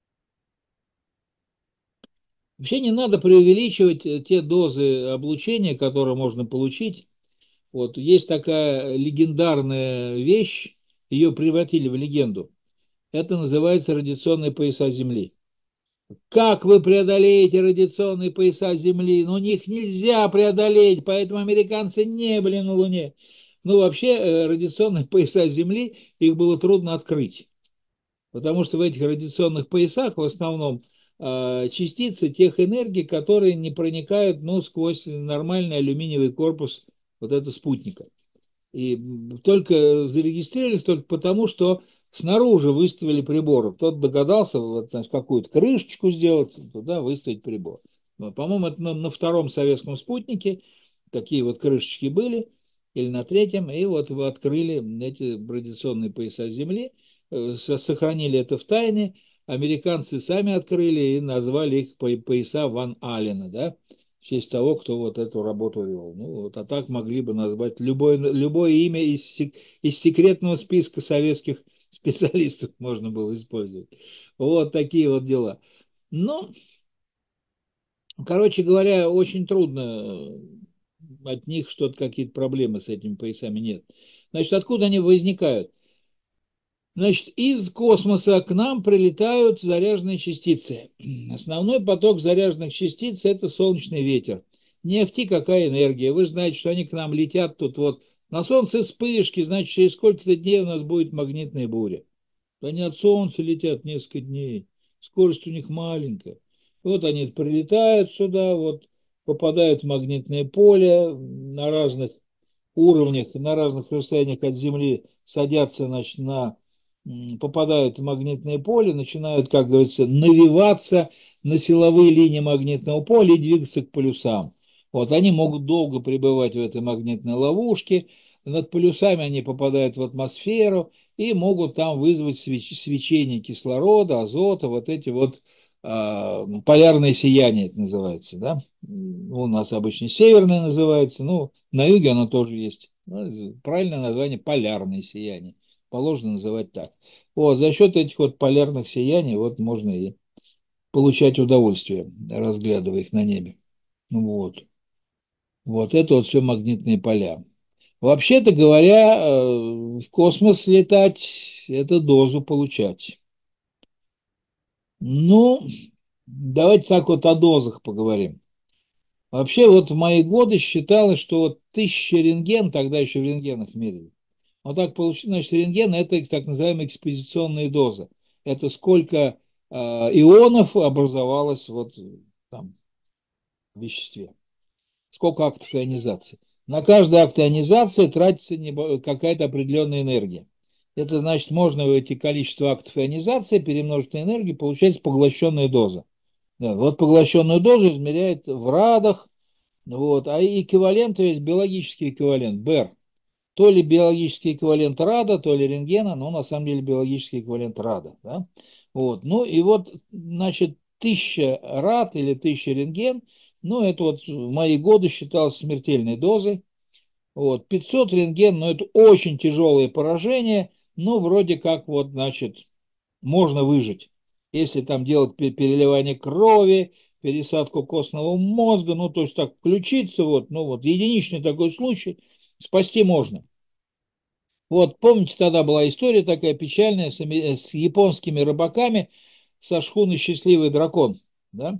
Вообще не надо преувеличивать э, те дозы облучения, которые можно получить. Вот есть такая легендарная вещь, ее превратили в легенду. Это называется радиационные пояса Земли. Как вы преодолеете радиационные пояса Земли? Ну, них нельзя преодолеть, поэтому американцы не были на Луне. Ну, вообще, э, радиационные пояса Земли, их было трудно открыть, потому что в этих радиационных поясах в основном э, частицы тех энергий, которые не проникают, ну, сквозь нормальный алюминиевый корпус вот этого спутника. И только зарегистрировали их только потому, что снаружи выставили приборы. Кто-то догадался вот, значит, какую-то крышечку сделать, туда выставить прибор. По-моему, это на, на втором советском спутнике такие вот крышечки были, или на третьем, и вот вы открыли эти радиационные пояса Земли, э, сохранили это в тайне. Американцы сами открыли и назвали их пояса Ван Аллена, да, в честь того, кто вот эту работу вел. Ну, вот, а так могли бы назвать любое, любое имя из, из секретного списка советских специалистов можно было использовать. Вот такие вот дела. Ну, короче говоря, очень трудно от них что-то, какие-то проблемы с этими поясами нет. Значит, откуда они возникают? Значит, из космоса к нам прилетают заряженные частицы. Основной поток заряженных частиц – это солнечный ветер. Не ахти какая энергия. Вы же знаете, что они к нам летят тут вот. На Солнце вспышки, значит, через сколько-то дней у нас будет магнитная буря. Они от Солнца летят несколько дней. Скорость у них маленькая. Вот они прилетают сюда, вот попадают в магнитное поле на разных уровнях, на разных расстояниях от Земли, садятся, значит, на, попадают в магнитное поле, начинают, как говорится, навиваться на силовые линии магнитного поля и двигаться к полюсам. Вот они могут долго пребывать в этой магнитной ловушке, над полюсами они попадают в атмосферу и могут там вызвать свеч свечение кислорода, азота, вот эти вот э, полярное сияние это называется, да. У нас обычно северное называется, ну, на юге оно тоже есть. Ну, правильное название – полярное сияние. Положено называть так. Вот, за счет этих вот полярных сияний вот можно и получать удовольствие, разглядывая их на небе. Вот. Вот это вот все магнитные поля. Вообще-то говоря, э, в космос летать – это дозу получать. Ну, давайте так вот о дозах поговорим. Вообще вот в мои годы считалось, что вот тысяча рентген, тогда еще в рентгенах мерили. Вот так получилось, значит, рентген – это так называемая экспозиционная доза. Это сколько э, ионов образовалось вот там в веществе. Сколько актов ионизации. На каждый акт ионизации тратится какая-то определенная энергия. Это значит, можно эти количество актов ионизации перемножить на энергию, получается поглощенная доза. Да, вот поглощенную дозу измеряет в радах, вот, а эквивалент, то есть биологический эквивалент, БЭР. То ли биологический эквивалент рада, то ли рентгена, но на самом деле биологический эквивалент рада. Да? Вот. Ну и вот, значит, тысяча рад или тысяча рентген, ну это вот в мои годы считалось смертельной дозой. Вот. пятьсот рентген, ну это очень тяжелое поражение, но вроде как вот, значит, можно выжить. Если там делать переливание крови, пересадку костного мозга, ну то есть так включиться, вот, ну вот единичный такой случай, спасти можно. Вот, помните, тогда была история такая печальная с, с японскими рыбаками со шхуны «Счастливый дракон», да?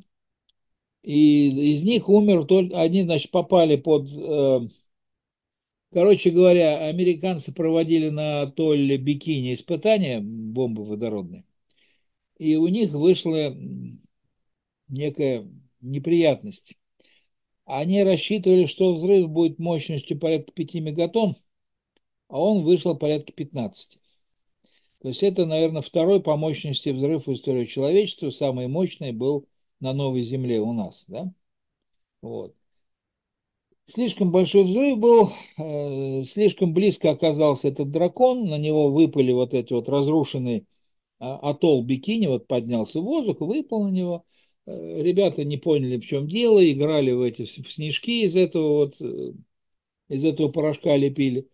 И из них умер только, они, значит, попали под, э, короче говоря, американцы проводили на атолле Бикини испытания бомбы водородные, и у них вышла некая неприятность. Они рассчитывали, что взрыв будет мощностью порядка пяти мегатонн, а он вышел порядка пятнадцати. То есть это, наверное, второй по мощности взрыв в истории человечества. Самый мощный был на Новой Земле у нас. Да? Вот. Слишком большой взрыв был, э, слишком близко оказался этот дракон, на него выпали вот эти вот разрушенные э, атолл Бикини, вот поднялся в воздух, выпал на него. Э, ребята не поняли, в чем дело, играли в эти в снежки из этого вот, э, из этого порошка лепили.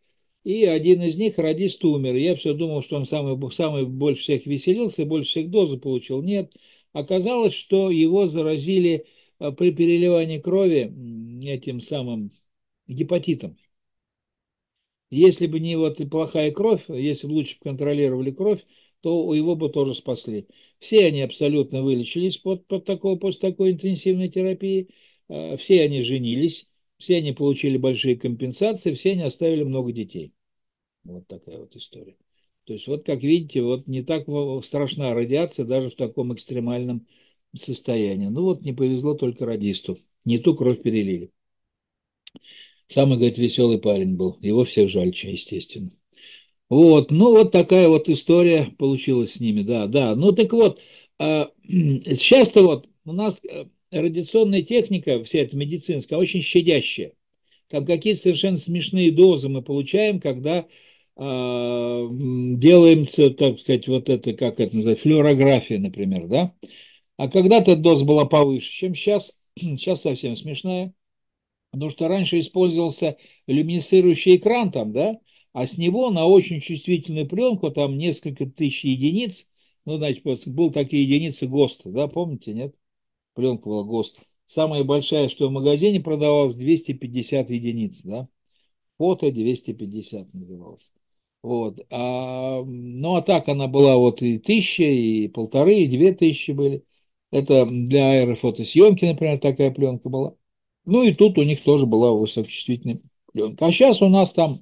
И один из них, радист, умер. Я все думал, что он самый, самый больше всех веселился, больше всех дозы получил. Нет, оказалось, что его заразили а, при переливании крови м, этим самым гепатитом. Если бы не вот и плохая кровь, если бы лучше бы контролировали кровь, то его бы тоже спасли. Все они абсолютно вылечились под, под такого, после такой интенсивной терапии. А, Все они женились, все они получили большие компенсации, все они оставили много детей. Вот такая вот история. То есть вот как видите, вот не так страшна радиация даже в таком экстремальном состоянии. Ну вот не повезло только радисту. Не ту кровь перелили. Самый, говорит, веселый парень был. Его всех жальче, естественно. Вот, ну вот такая вот история получилась с ними, да, да. Ну так вот, а, сейчас-то вот у нас э, радиационная техника, вся эта медицинская, очень щадящая. Там какие-то совершенно смешные дозы мы получаем, когда а, делаем, так сказать, вот это, как это называется, флюорография, например, да. А когда-то доза была повыше, чем сейчас. Сейчас совсем смешная. Потому что раньше использовался люминесцирующий экран там, да, а с него на очень чувствительную пленку, там несколько тысяч единиц, ну, значит, вот был такие единицы ГОСТа, да, помните, нет? Пленка была ГОСТ. Самая большая, что в магазине продавалась, двести пятьдесят единиц, да, фото двести пятьдесят называлось. Вот. А, ну, а так она была вот и тысяча, и полторы, и две тысячи были. Это для аэрофотосъемки, например, такая пленка была. Ну и тут у них тоже была высокочувствительная пленка. А сейчас у нас там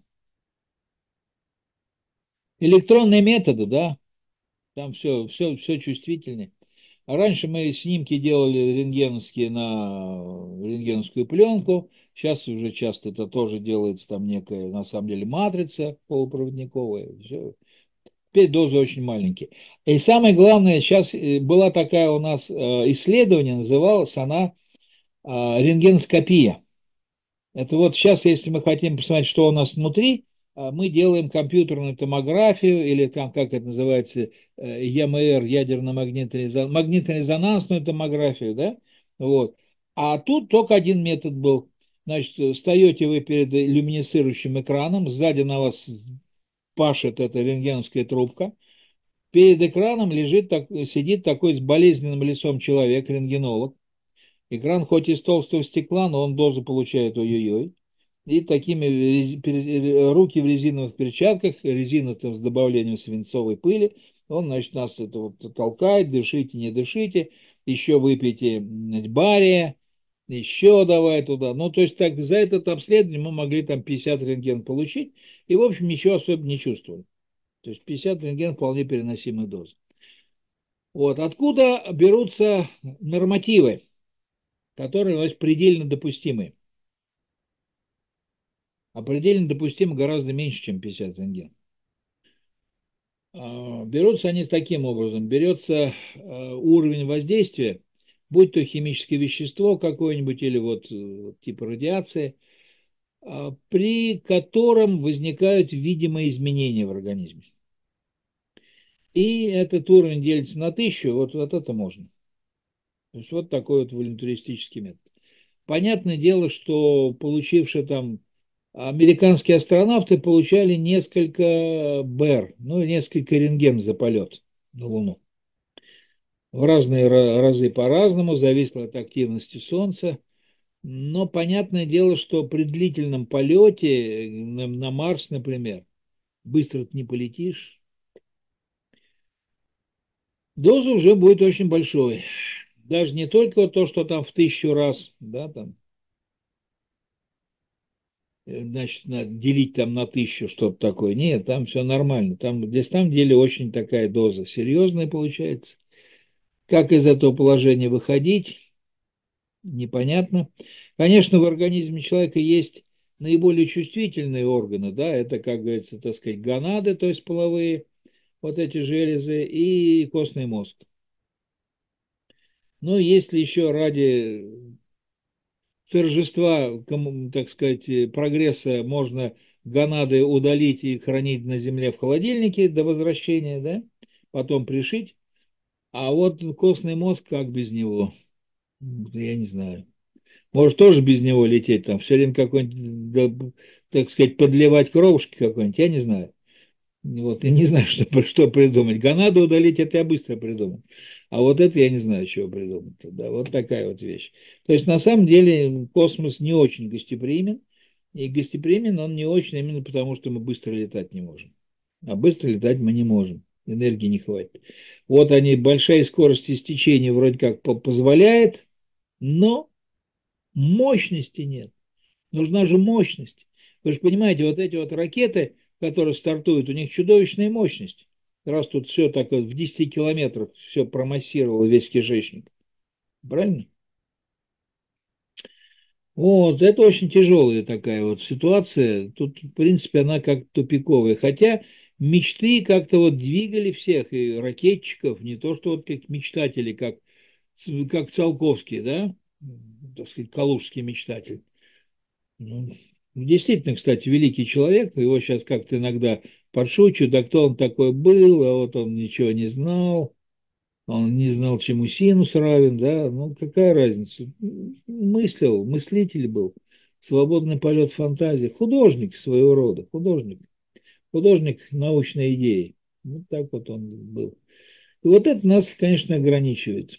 электронные методы, да, там все, все, все чувствительнее. А раньше мы снимки делали рентгеновские на рентгеновскую пленку. Сейчас уже часто это тоже делается там некая, на самом деле, матрица полупроводниковая. Все. Теперь дозы очень маленькие. И самое главное, сейчас э, была такая у нас э, исследование, называлась она э, рентгеноскопия. Это вот сейчас, если мы хотим посмотреть, что у нас внутри, а, мы делаем компьютерную томографию или там, как это называется, э, ЕМР, ядерно-магнитно-резонансную томографию, да, вот. А тут только один метод был. Значит, встаете вы перед люминесцирующим экраном, сзади на вас пашет эта рентгеновская трубка, перед экраном лежит, так, сидит такой с болезненным лицом человек, рентгенолог. Экран хоть из толстого стекла, но он дозу получает ой-ой-ой. И такими руки в резиновых перчатках, резина там с добавлением свинцовой пыли, он, значит, нас это вот толкает, дышите, не дышите, еще выпейте бария, еще давай туда. Ну, то есть так за этот обследование мы могли там пятьдесят рентген получить, и, в общем, ничего особо не чувствовали. То есть пятьдесят рентген вполне переносимая доза. Вот. Откуда берутся нормативы, которые, значит, предельно допустимы? А предельно допустимо гораздо меньше, чем пятьдесят рентген. А, берутся они таким образом. Берется а, уровень воздействия, будь то химическое вещество какое-нибудь или вот э, типа радиации, а, при котором возникают видимые изменения в организме. И этот уровень делится на тысячу, вот, вот это можно. То есть вот такой вот волюнтаристический метод. Понятное дело, что получившие там американские астронавты получали несколько БЭР, ну, несколько рентген за полет на Луну. В разные разы по-разному, зависело от активности Солнца. Но понятное дело, что при длительном полете на, на Марс, например, быстро ты не полетишь, доза уже будет очень большой. Даже не только то, что там в тысячу раз, да, там, значит, надо делить там на тысячу, что-то такое. Нет, там все нормально. Там, здесь там деле очень такая доза серьезная получается. Как из этого положения выходить, непонятно. Конечно, в организме человека есть наиболее чувствительные органы, да, это, как говорится, так сказать, гонады, то есть половые, вот эти железы, и костный мозг. Но если еще ради торжества, так сказать, прогресса можно гонады удалить и хранить на земле в холодильнике до возвращения, да, потом пришить, а вот костный мозг как без него, я не знаю. Может, тоже без него лететь, там, все время какой-нибудь, да, так сказать, подливать кровушки какой-нибудь, я не знаю. Вот, я не знаю, что, что придумать. Ганаду удалить, это я быстро придумал. А вот это я не знаю, чего придумать. Да, вот такая вот вещь. То есть, на самом деле, космос не очень гостеприимен. И гостеприимен он не очень именно потому, что мы быстро летать не можем. А быстро летать мы не можем. Энергии не хватит. Вот они, большая скорость истечения вроде как позволяет, но мощности нет. Нужна же мощность. Вы же понимаете, вот эти вот ракеты, которые стартуют, у них чудовищная мощность. Раз тут все так вот в десяти километрах все промассировало весь кишечник. Правильно? Вот, это очень тяжелая такая вот ситуация. Тут, в принципе, она как тупиковая. Хотя мечты как-то вот двигали всех, и ракетчиков, не то что вот как мечтатели, как, как Циолковский, да, так сказать, калужский мечтатель. Ну, действительно, кстати, великий человек, его сейчас как-то иногда подшучивают, да кто он такой был, а вот он ничего не знал, он не знал, чему синус равен, да, ну какая разница, мыслил, мыслитель был, свободный полет фантазии, художник своего рода, художник, художник научной идеи, вот так вот он был. И вот это нас, конечно, ограничивает.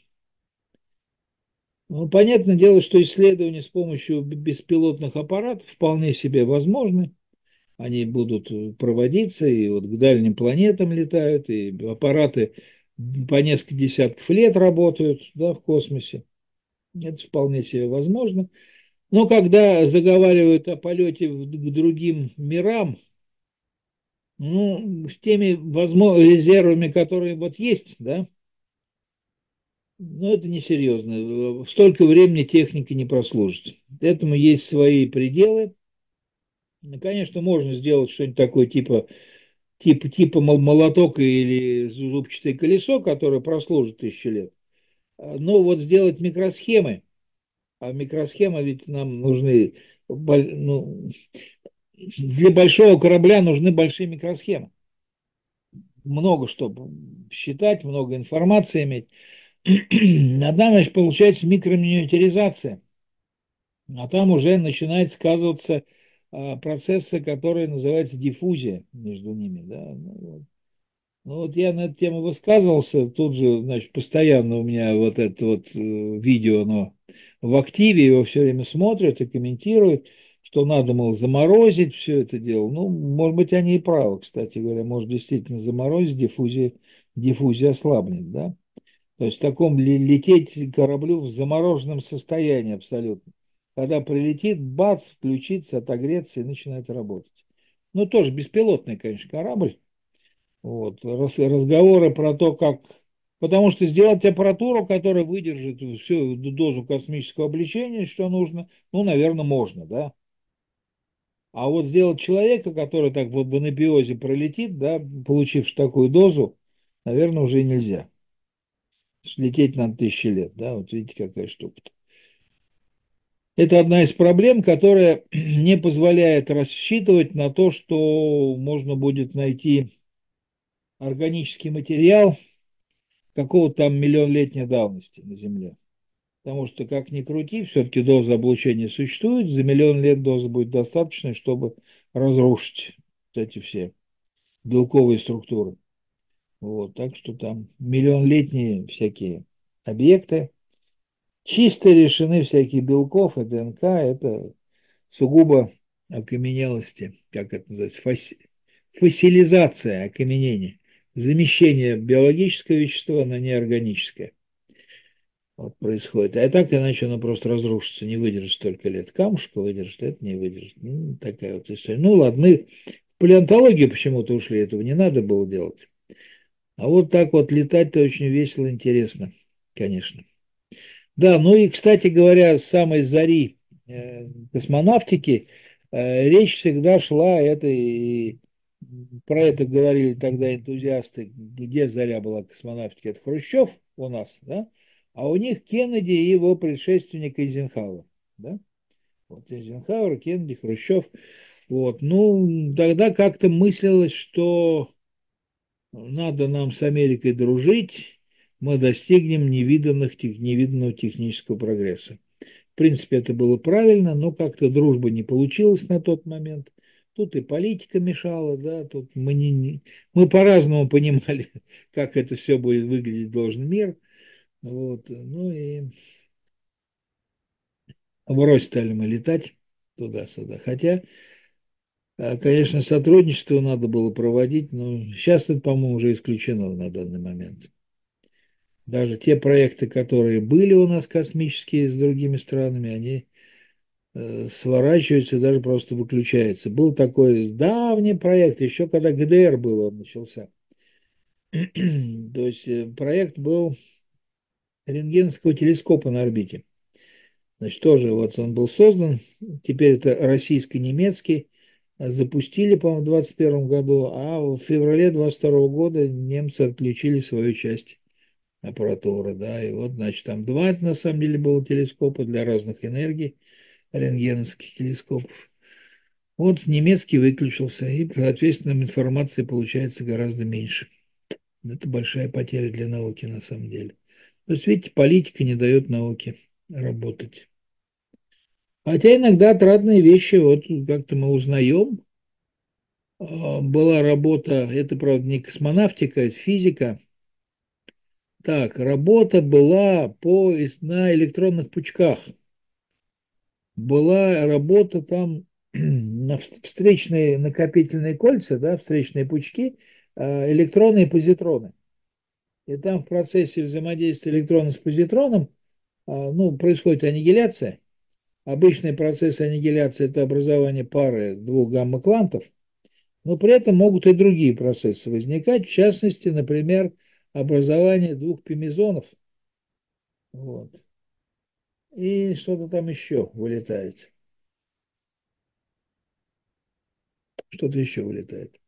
Ну, понятное дело, что исследования с помощью беспилотных аппаратов вполне себе возможны. Они будут проводиться, и вот к дальним планетам летают, и аппараты по несколько десятков лет работают, да, в космосе. Это вполне себе возможно. Но когда заговаривают о полете к другим мирам, ну, с теми возможно, резервами, которые вот есть, да, ну, это несерьезно. Столько времени техника не прослужит. Этому есть свои пределы. Конечно, можно сделать что-нибудь такое типа типа, типа молоток или зубчатое колесо, которое прослужит тысячу лет. Но вот сделать микросхемы, а микросхемы ведь нам нужны, ну, для большого корабля нужны большие микросхемы. Много что считать, много информации иметь. А там, значит, получается микроминиатюризация. А там уже начинает сказываться а, процессы, которые называются диффузия между ними. Да? Ну, вот. Ну вот я на эту тему высказывался, тут же, значит, постоянно у меня вот это вот э, видео, оно в активе, его все время смотрят и комментируют, что надо, мол, заморозить все это дело. Ну, может быть, они и правы, кстати говоря, может действительно заморозить, диффузия, диффузия ослабнет, да? То есть в таком лететь кораблю в замороженном состоянии абсолютно. Когда прилетит, бац, включится, отогреться и начинает работать. Ну, тоже беспилотный, конечно, корабль. Вот, раз, разговоры про то, как... Потому что сделать аппаратуру, которая выдержит всю дозу космического облучения, что нужно, ну, наверное, можно, да. А вот сделать человека, который так в, в анабиозе пролетит, да, получив такую дозу, наверное, уже нельзя. Лететь надо тысячи лет, да, вот видите, какая штука. Это одна из проблем, которая не позволяет рассчитывать на то, что можно будет найти органический материал какого-то там миллионлетней давности на Земле. Потому что, как ни крути, все-таки доза облучения существует, за миллион лет дозы будет достаточно, чтобы разрушить вот эти все белковые структуры. Вот, так что там миллионлетние всякие объекты, чисто решены всякие белков и ДНК, это сугубо окаменелости, как это называется, фаси... фасилизация окаменения, замещение биологического вещества на неорганическое. Вот происходит. А так иначе оно просто разрушится, не выдержит столько лет. Камушка выдержит, это не выдержит. Ну, такая вот история. Ну ладно, мы в палеонтологию почему-то ушли, этого не надо было делать. А вот так вот летать-то очень весело, интересно, конечно. Да, ну и, кстати говоря, с самой зари э, космонавтики э, речь всегда шла, это и про это говорили тогда энтузиасты, где заря была космонавтики, это Хрущев у нас, да, а у них Кеннеди и его предшественник Эйзенхауэр, да, вот Эйзенхауэр, Кеннеди, Хрущев, вот, ну, тогда как-то мыслилось, что надо нам с Америкой дружить, мы достигнем невиданных, невиданного технического прогресса. принципе, это было правильно, но как-то дружба не получилась на тот момент. Тут и политика мешала, да, тут мы, не, не- мы по-разному понимали, как это все будет выглядеть должен мир. Вот, ну и врозь стали мы летать туда-сюда. Хотя, а, конечно, сотрудничество надо было проводить, но сейчас это, по-моему, уже исключено на данный момент. Даже те проекты, которые были у нас космические с другими странами, они э, сворачиваются, даже просто выключаются. Был такой давний проект, еще когда Г Д Р был, он начался. То есть э, проект был рентгеновского телескопа на орбите. Значит, тоже вот он был создан, теперь это российско-немецкий, запустили, по-моему, в двадцать первом году, а в феврале двадцать второго года немцы отключили свою часть аппаратуры, да, и вот, значит, там два, на самом деле, было телескопа для разных энергий, рентгеновских телескопов. Вот немецкий выключился, и, соответственно, информации получается гораздо меньше. Это большая потеря для науки, на самом деле. То есть, видите, политика не дает науке работать. Хотя иногда отрадные вещи, вот как-то мы узнаем. А, была работа, это, правда, не космонавтика, это физика. Так, работа была по, на электронных пучках. Была работа там на встречные накопительные кольца, да, встречные пучки, а, электроны и позитроны. И там в процессе взаимодействия электрона с позитроном, а, ну, происходит аннигиляция. Обычный процесс аннигиляции – это образование пары двух гамма-квантов, но при этом могут и другие процессы возникать, в частности, например, образование двух пимезонов. Вот. И что-то там еще вылетает. Что-то еще вылетает.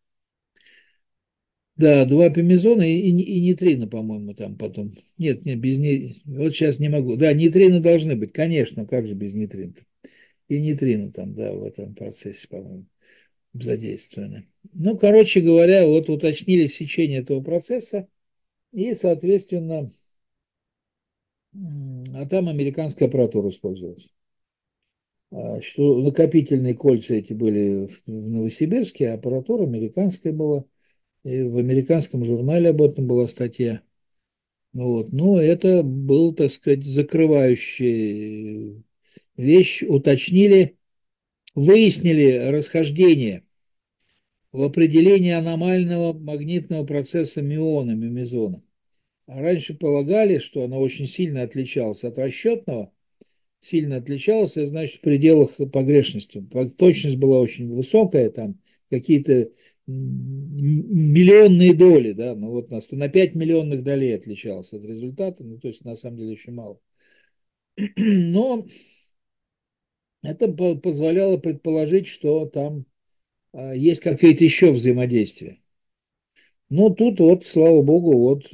Да, два пимезона и, и, и нейтрино, по-моему, там потом. Нет, нет, без не... Вот сейчас не могу. Да, нейтрино должны быть, конечно, как же без нейтрино? И нейтрино там, да, в этом процессе, по-моему, задействованы. Ну, короче говоря, вот уточнили сечение этого процесса, и, соответственно, а там американская аппаратура использовалась. А что накопительные кольца эти были в Новосибирске, а аппаратура американская была. И в американском журнале об этом была статья. Вот. Ну, это был, так сказать, закрывающая вещь. Уточнили, выяснили расхождение в определении аномального магнитного процесса миона, мемезона. А раньше полагали, что она очень сильно отличалась от расчетного, сильно отличалась, и, значит, в пределах погрешности. Точность была очень высокая, там какие-то миллионные доли, да, ну вот на, на пять миллионных долей отличалась от результата, ну то есть на самом деле очень мало. Но это позволяло предположить, что там а, есть какие-то еще взаимодействия. Но тут вот, слава богу, вот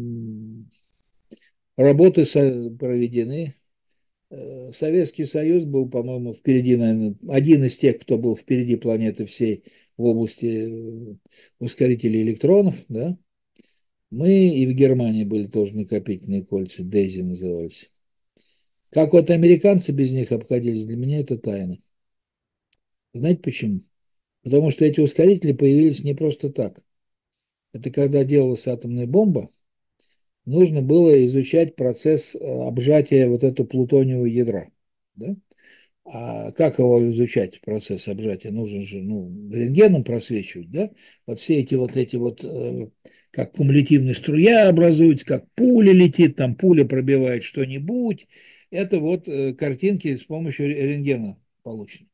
работы проведены. Советский Союз был, по-моему, впереди, наверное, один из тех, кто был впереди планеты всей в области ускорителей электронов, да. Мы и в Германии были тоже накопительные кольца, Дейзи назывались. Как вот американцы без них обходились, для меня это тайна. Знаете почему? Потому что эти ускорители появились не просто так. Это когда делалась атомная бомба, нужно было изучать процесс обжатия вот этого плутониевого ядра. Да? А как его изучать, процесс обжатия? Нужно же, ну, рентгеном просвечивать, да? Вот все эти вот эти вот, э, как кумулятивная струя образуется, как пуля летит, там пуля пробивает что-нибудь. Это вот э, картинки с помощью рентгена получены.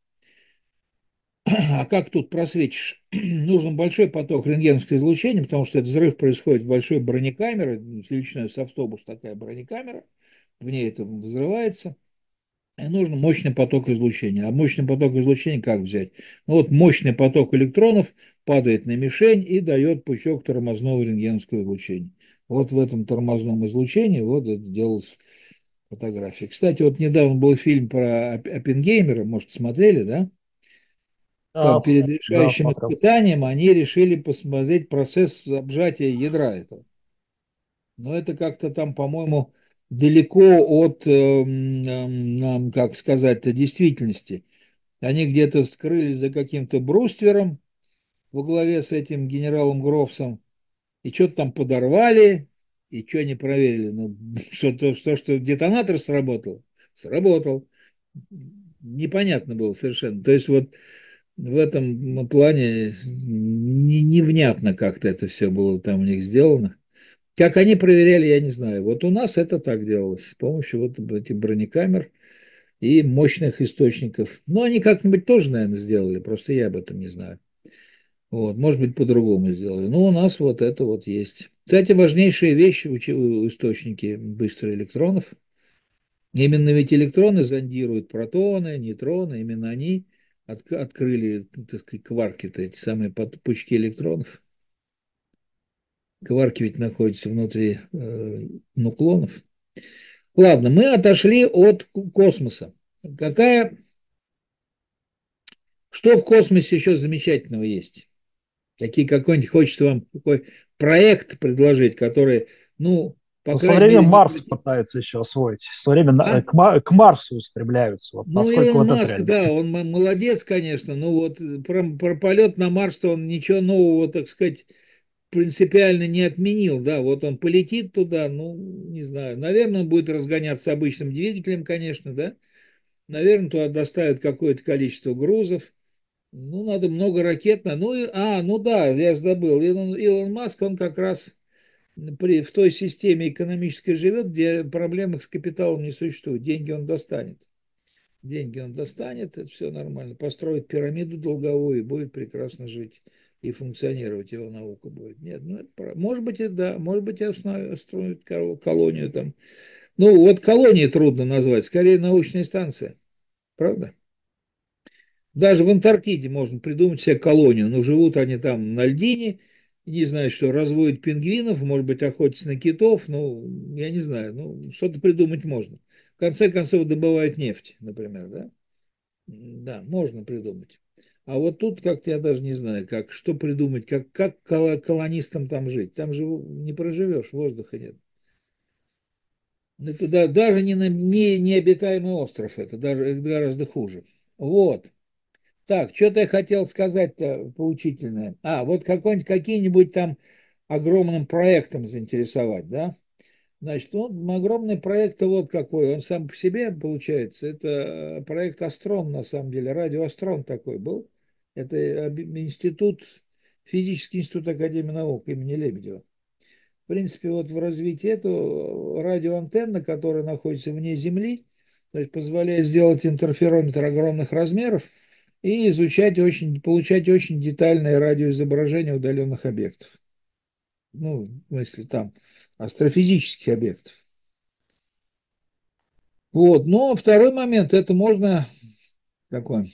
А как тут просветишь? Нужен большой поток рентгеновского излучения, потому что этот взрыв происходит в большой бронекамере, величиной с автобус такая бронекамера, в ней это взрывается. И нужен мощный поток излучения. А мощный поток излучения как взять? Ну вот мощный поток электронов падает на мишень и дает пучок тормозного рентгеновского излучения. Вот в этом тормозном излучении вот это делалась фотография. Кстати, вот недавно был фильм про Оппенгеймера, может, смотрели, да? А, Там перед да, решающим смотрел. испытанием они решили посмотреть процесс обжатия ядра этого. Но это как-то там, по-моему, далеко от, эм, эм, как сказать-то, действительности. Они где-то скрылись за каким-то бруствером во главе с этим генералом Грофсом, и что-то там подорвали, и что они проверили? Ну, что-то, что, что детонатор сработал? Сработал. Непонятно было совершенно. То есть вот в этом плане не- невнятно как-то это все было там у них сделано. Как они проверяли, я не знаю. Вот у нас это так делалось с помощью вот этих бронекамер и мощных источников. Но они как-нибудь тоже, наверное, сделали, просто я об этом не знаю. Вот, может быть, по-другому сделали. Но у нас вот это вот есть. Кстати, важнейшая вещь в источнике быстрых электронов. Именно ведь электроны зондируют протоны, нейтроны, именно они от, открыли, так сказать, кварки-то, эти самые пучки электронов. Кварки ведь находятся внутри э, нуклонов. Ладно, мы отошли от космоса. Какая, что в космосе еще замечательного есть? Какие, какой-нибудь хочется вам такой проект предложить, который, ну, по Но со крайней временем мере, не... Марс пытается еще освоить. Со временем А? э, к, Ма- к Марсу устремляются. Вот Ну, насколько Илон вот это Маск, реально. да, он молодец, конечно, но вот про, про полет на Марс-то он ничего нового, так сказать, принципиально не отменил, да, вот он полетит туда, ну, не знаю, наверное, он будет разгоняться обычным двигателем, конечно, да, наверное, туда доставят какое-то количество грузов, ну, надо много ракет, на- ну, и, а, ну да, я же забыл, Илон, Илон Маск, он как раз при, в той системе экономической живет, где проблемы с капиталом не существует, деньги он достанет. Деньги он достанет, это все нормально. Построит пирамиду долговую и будет прекрасно жить и функционировать, его наука будет. Нет, ну это может быть и да, может быть и строить колонию там. Ну вот колонии трудно назвать, скорее научная станция, правда? Даже в Антарктиде можно придумать себе колонию, но живут они там на льдине, не знаю, что разводят пингвинов, может быть, охотятся на китов, ну, я не знаю, ну, что-то придумать можно. В конце концов, добывают нефть, например, да? Да, можно придумать. А вот тут как-то я даже не знаю, как, что придумать, как, как колонистам там жить. Там же не проживешь, воздуха нет. Это да, даже не, на, не необитаемый остров, это даже это гораздо хуже. Вот. Так, что-то я хотел сказать-то поучительное. А, вот какой-нибудь, какие-нибудь там огромным проектом заинтересовать, да? Значит, он огромный проект вот какой, он сам по себе получается, это проект Астрон на самом деле, радиоастрон такой был. Это институт, физический институт Академии наук имени Лебедева. В принципе, вот в развитии этого радиоантенна, которая находится вне Земли, то есть позволяет сделать интерферометр огромных размеров и изучать очень, получать очень детальное радиоизображение удаленных объектов. Ну, если там астрофизических объектов. Вот. Но второй момент, это можно, такой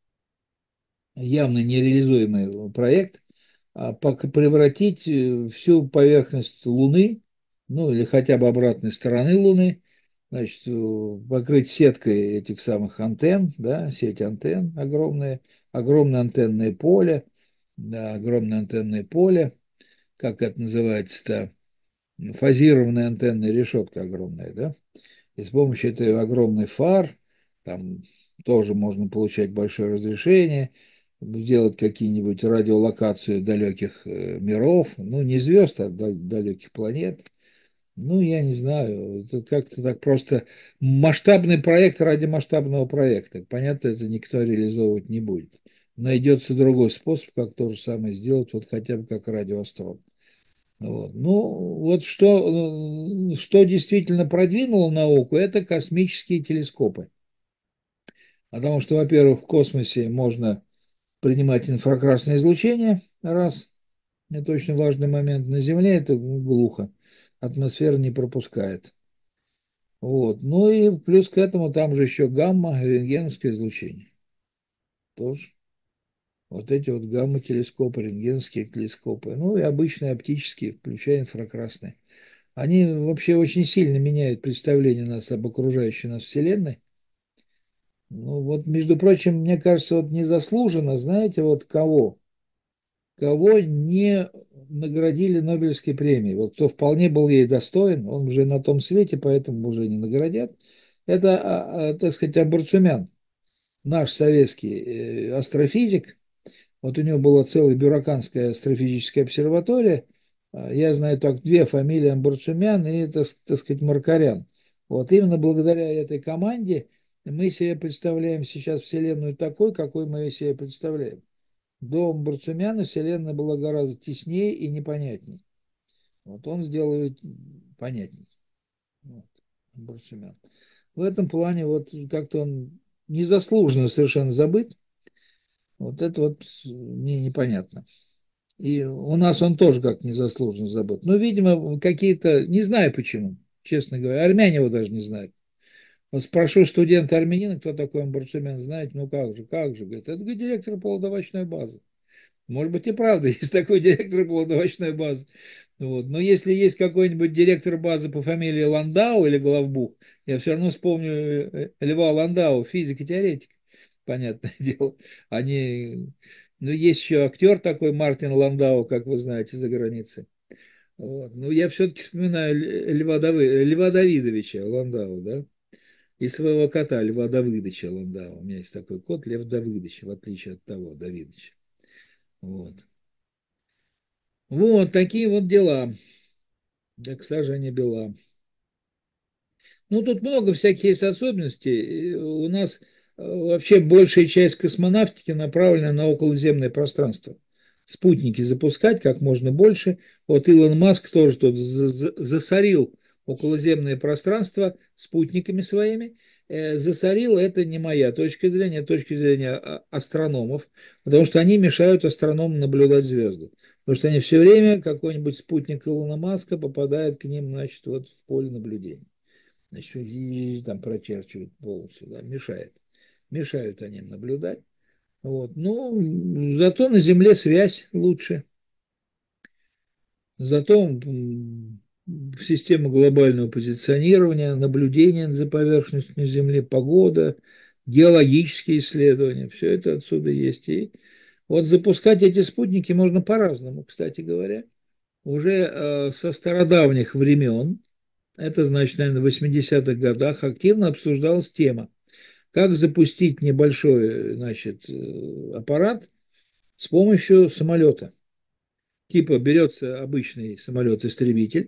явно нереализуемый проект, а, пок- превратить э, всю поверхность Луны, ну или хотя бы обратной стороны Луны, значит, э, покрыть сеткой этих самых антенн, да, сеть антенн огромная, огромное антенное поле, да, огромное антенное поле, как это называется-то, фазированная антенная решетка огромная, да, и с помощью этой огромной фар, там тоже можно получать большое разрешение, сделать какие-нибудь радиолокацию далеких э, миров, ну не звезд, а далеких планет. Ну, я не знаю, это как-то так просто масштабный проект ради масштабного проекта. Понятно, это никто реализовывать не будет. Найдется другой способ, как то же самое сделать, вот хотя бы как радиоастрон. Вот. Ну, вот что, э, что действительно продвинуло науку, это космические телескопы. Потому что, во-первых, в космосе можно принимать инфракрасное излучение, раз, это очень важный момент. На Земле это глухо, атмосфера не пропускает. Вот. Ну и плюс к этому там же еще гамма, рентгеновское излучение тоже. Вот эти вот гамма-телескопы, рентгеновские телескопы, ну и обычные оптические, включая инфракрасные. Они вообще очень сильно меняют представление нас об окружающей нас Вселенной. Ну вот, между прочим, мне кажется, вот незаслуженно, знаете, вот кого? кого не наградили Нобелевской премией. Вот кто вполне был ей достоин, он уже на том свете, поэтому уже не наградят. Это, а, а, так сказать, Амбарцумян, наш советский э, астрофизик. Вот у него была целая Бюраканская астрофизическая обсерватория. А, Я знаю только две фамилии: Амбарцумян и, так, так сказать, Маркарян. Вот именно благодаря этой команде мы себе представляем сейчас Вселенную такой, какой мы ее себе представляем. До Амбарцумяна Вселенная была гораздо теснее и непонятнее. Вот он сделал ее понятней. Вот, Амбарцумян. В этом плане вот как-то он незаслуженно совершенно забыт. Вот это вот мне непонятно. И у нас он тоже как незаслуженно забыт. Но, видимо, какие-то, не знаю почему, честно говоря, армяне его даже не знают. Вот спрошу студента армянина, кто такой Амбарцумян, знаете, ну как же, как же, говорит, это говорит, директор полудовочной базы. Может быть и правда, есть такой директор полудовочной базы. Вот. Но если есть какой-нибудь директор базы по фамилии Ландау или Главбух, я все равно вспомню э, Льва Ландау, физик и теоретик, понятное дело. Они... Ну, есть еще актер такой, Мартин Ландау, как вы знаете, за границей. Вот. Но я все-таки вспоминаю Льва, Давы... Льва Давидовича Ландау, да, и своего кота Льва Давыдовича Ландау. У меня есть такой кот Лев Давыдович, в отличие от того Давидовича. Вот. Вот такие вот дела. Да, к Сажене Бела. Ну, тут много всяких есть особенностей. У нас э, вообще большая часть космонавтики направлена на околоземное пространство. Спутники запускать как можно больше. Вот Илон Маск тоже тут засорил околоземное пространство спутниками своими. Э, Засорил — это не моя точка зрения, а точка зрения а- астрономов, потому что они мешают астрономам наблюдать звезды. Потому что они все время, какой-нибудь спутник Илона Маска попадает к ним, значит, вот в поле наблюдения. Значит, и там прочерчивают полностью, да, мешает. Мешают они наблюдать. Вот. Ну, зато на Земле связь лучше. Зато м, система глобального позиционирования, наблюдения за поверхностью Земли, погода, геологические исследования, все это отсюда есть. И вот запускать эти спутники можно по-разному, кстати говоря. Уже э, со стародавних времен, это значит, наверное, в восьмидесятых годах, активно обсуждалась тема, как запустить небольшой, значит, э, аппарат с помощью самолета. Типа берется обычный самолет-истребитель,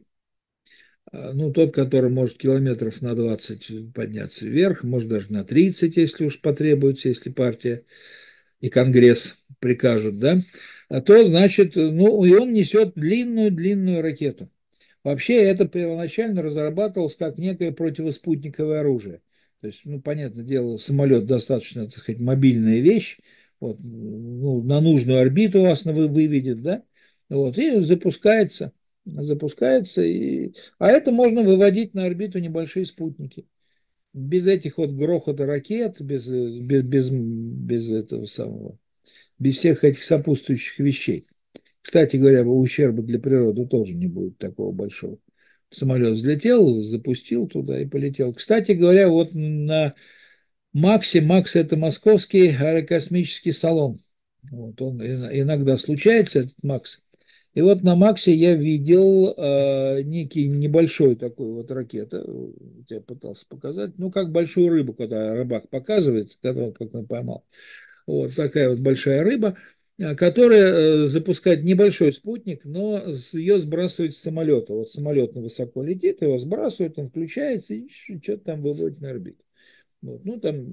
а, ну, тот, который может километров на двадцать подняться вверх, может даже на тридцать, если уж потребуется, если партия и Конгресс прикажут, да, а то, значит, ну, и он несет длинную-длинную ракету. Вообще это первоначально разрабатывалось как некое противоспутниковое оружие. То есть, ну, понятное дело, самолет достаточно, так сказать, мобильная вещь, вот, ну, на нужную орбиту вас вы выведет, да, вот, и запускается, запускается, и... а это можно выводить на орбиту небольшие спутники. Без этих вот грохота ракет, без, без, без, без этого самого, без всех этих сопутствующих вещей. Кстати говоря, ущерба для природы тоже не будет такого большого. Самолет взлетел, запустил туда и полетел. Кстати говоря, вот на Максе, Макс — это московский аэрокосмический салон. Вот он иногда случается, этот Макс. И вот на Максе я видел э, некий небольшой такой вот ракета, я пытался показать, ну как большую рыбу, когда рыбак показывает, когда, как он поймал. Вот такая вот большая рыба, а, которая э, запускает небольшой спутник, но ее сбрасывает с самолета. Вот самолет высоко летит, его сбрасывают, он включается и что-то там выводит на орбиту. Вот. Ну, там,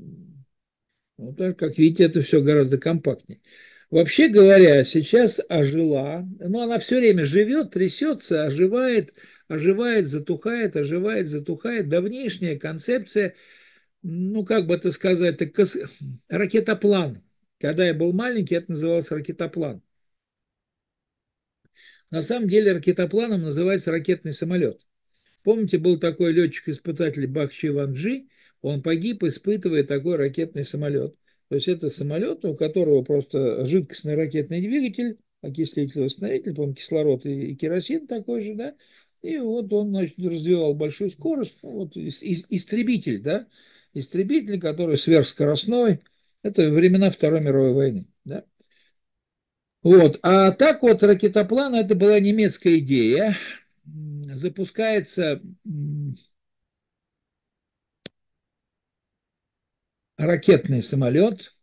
ну, так, как видите, это все гораздо компактнее. Вообще говоря, сейчас ожила, ну, она все время живет, трясется, оживает, оживает, затухает, оживает, затухает. Давнейшняя концепция, ну, как бы это сказать, так, ракетоплан. Когда я был маленький, это называлось ракетоплан. На самом деле ракетопланом называется ракетный самолет. Помните, был такой летчик-испытатель Бахчи Ванджи, он погиб, испытывая такой ракетный самолет. То есть это самолет, у которого просто жидкостный ракетный двигатель, окислитель, восстановитель, по-моему, кислород и, и керосин такой же, да, и вот он, значит, развивал большую скорость, ну, вот истребитель, да, истребитель, который сверхскоростной, это времена Второй мировой войны, да. Вот. А так вот ракетоплан, это была немецкая идея. Запускается ракетный самолет,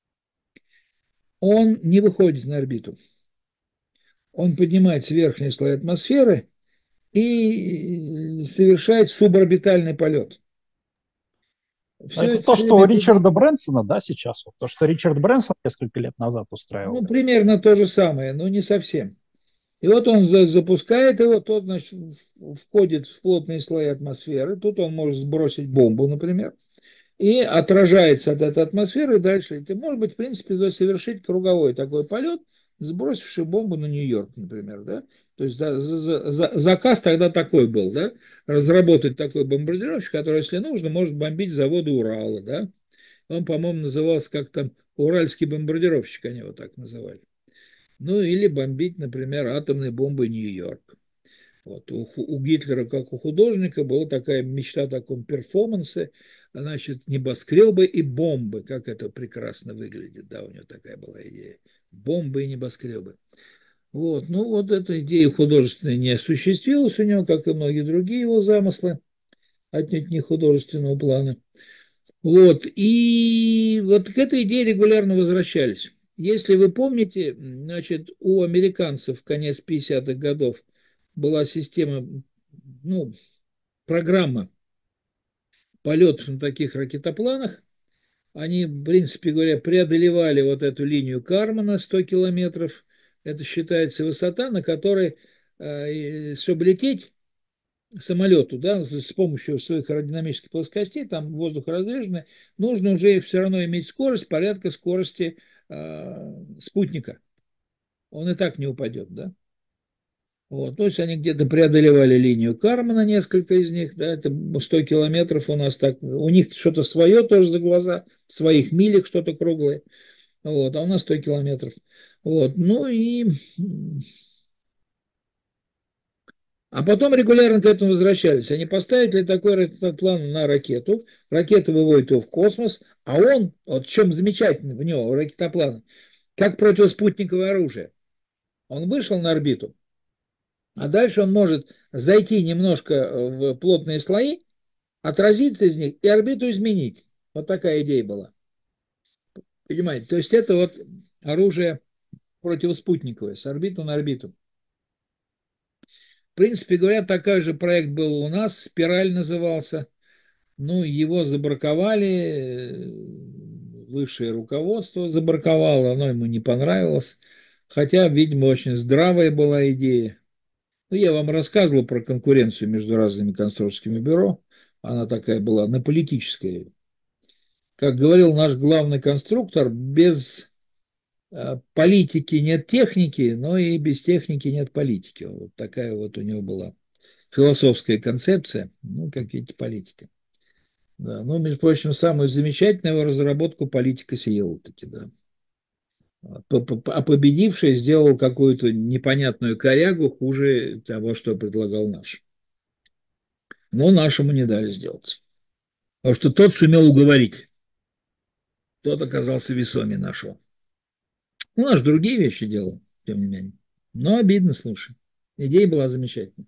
он не выходит на орбиту. Он поднимается в верхний слой атмосферы и совершает суборбитальный полет. Но Все это это то, что у время Ричарда Брэнсона, да, сейчас. Вот то, что Ричард Брэнсон несколько лет назад устраивал. ну, примерно то же самое, но не совсем. И вот он запускает его, тот, значит, входит в плотные слои атмосферы. Тут он может сбросить бомбу, например, и отражается от этой атмосферы и дальше. Это может быть, в принципе, совершить круговой такой полет, сбросивший бомбу на Нью-Йорк, например, да. То есть да, за, за, заказ тогда такой был, да, разработать такой бомбардировщик, который, если нужно, может бомбить заводы Урала, да. Он, по-моему, назывался как там Уральский бомбардировщик, они его так называли. Ну, или бомбить, например, атомной бомбой Нью-Йорк. Вот. У, у Гитлера, как у художника, была такая мечта о таком перформансе, значит, небоскребы и бомбы, как это прекрасно выглядит, да, у него такая была идея. Бомбы и небоскребы. Вот, ну вот эта идея художественная не осуществилась у него, как и многие другие его замыслы, отнюдь не художественного плана. Вот, и вот к этой идее регулярно возвращались. Если вы помните, значит, у американцев конец пятидесятых годов была система, ну, программа полетов на таких ракетопланах. Они, в принципе говоря, преодолевали вот эту линию Кармана сто километров. Это считается высота, на которой, э, чтобы лететь самолету, да, с помощью своих аэродинамических плоскостей, там воздух разреженный, нужно уже все равно иметь скорость, порядка скорости э, спутника. Он и так не упадет, да. Вот, то есть они где-то преодолевали линию Кармана, несколько из них, да, это сто километров у нас так, у них что-то свое тоже за глаза, в своих милях что-то круглое, вот, а у нас сто километров. Вот, ну и а потом регулярно к этому возвращались. Они поставили такой план на ракету, ракета выводит его в космос, а он, вот в чем замечательно в него, у ракетоплана, как противоспутниковое оружие. Он вышел на орбиту, а дальше он может зайти немножко в плотные слои, отразиться из них и орбиту изменить. Вот такая идея была. Понимаете? То есть это вот оружие противоспутниковое, с орбиту на орбиту. В принципе говоря, такой же проект был у нас, «Спираль» назывался. Ну, его забраковали, высшее руководство забраковало, оно ему не понравилось. Хотя, видимо, очень здравая была идея. Ну, я вам рассказывал про конкуренцию между разными конструкторскими бюро. Она такая была, на политической. Как говорил наш главный конструктор, без э, политики нет техники, но и без техники нет политики. Вот такая вот у него была философская концепция, ну, как видите, политика. Да, ну, между прочим, самую замечательную его разработку политика съела таки, да. А победивший сделал какую-то непонятную корягу хуже того, что предлагал наш. Но нашему не дали сделать. Потому что тот сумел уговорить. Тот оказался весомее нашего. Ну, наш другие вещи делал, тем не менее. Но обидно, слушай. Идея была замечательная.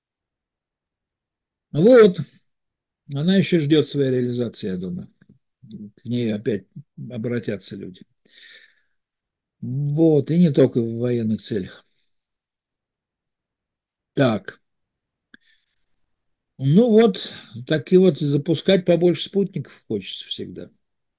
Вот. Она еще ждет своей реализации, я думаю. К ней опять обратятся люди. Вот. И не только в военных целях. Так. Ну вот, так и вот запускать побольше спутников хочется всегда.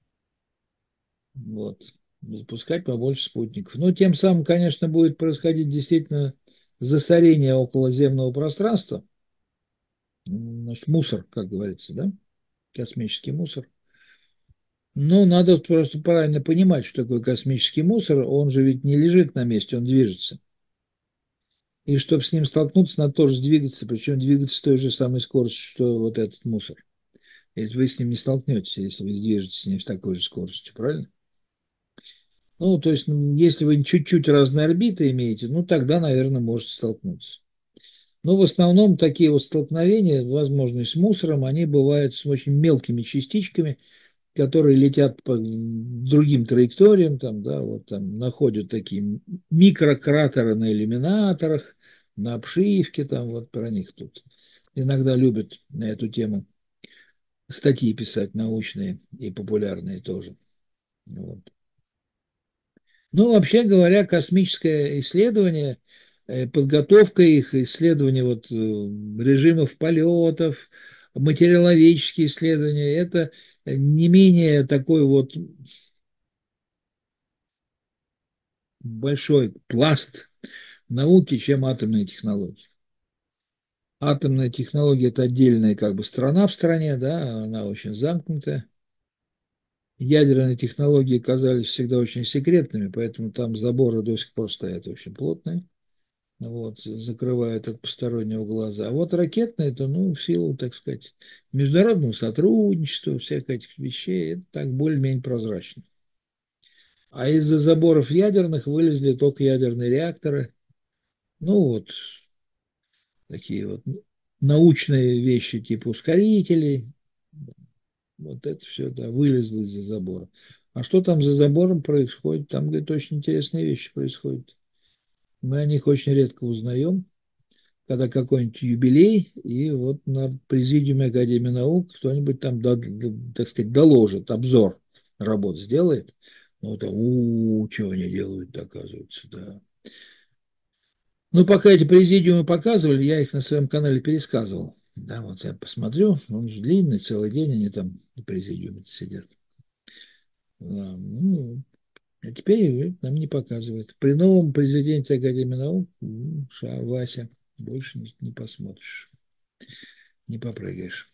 Вот. Запускать побольше спутников. Ну, тем самым, конечно, будет происходить действительно засорение околоземного пространства. Значит, мусор, как говорится, да? Космический мусор. Но надо просто правильно понимать, что такое космический мусор. Он же ведь не лежит на месте, он движется. И чтобы с ним столкнуться, надо тоже двигаться, причем двигаться с той же самой скоростью, что вот этот мусор. Если вы с ним не столкнетесь, если вы движетесь с ним с такой же скоростью, правильно? Ну, то есть, если вы чуть-чуть разные орбиты имеете, ну, тогда, наверное, можете столкнуться. Но в основном такие вот столкновения, возможно, с мусором, они бывают с очень мелкими частичками, которые летят по другим траекториям, там, да, вот там находят такие микрократеры на иллюминаторах, на обшивке, там вот про них тут иногда любят на эту тему статьи писать научные и популярные тоже. Вот. Ну, вообще говоря, космическое исследование, э, подготовка их, исследование вот, э, режимов полетов, материаловедческие исследования, это не менее такой вот большой пласт науки, чем атомные технологии. Атомная технология – это отдельная как бы страна в стране, да, она очень замкнутая. Ядерные технологии казались всегда очень секретными, поэтому там заборы до сих пор стоят очень плотные, вот, закрывают от постороннего глаза. А вот ракетные, это, ну, в силу, так сказать, международного сотрудничества, всех этих вещей, это так более-менее прозрачно. А из-за заборов ядерных вылезли только ядерные реакторы, ну, вот, такие вот научные вещи типа ускорителей, вот это все, да, вылезло из-за забора. А что там за забором происходит? Там, говорит, очень интересные вещи происходят. Мы о них очень редко узнаем, когда какой-нибудь юбилей, и вот на президиуме Академии наук кто-нибудь там, так сказать, доложит, обзор работ сделает. Ну, там, у, что они делают, оказывается, да. Ну, пока эти президиумы показывали, я их на своем канале пересказывал. Да, вот я посмотрю, он же длинный, целый день они там на президиуме сидят. Да, ну, а теперь нам не показывают. При новом президенте Академии наук, ша, Вася, больше не, не посмотришь, не попрыгаешь.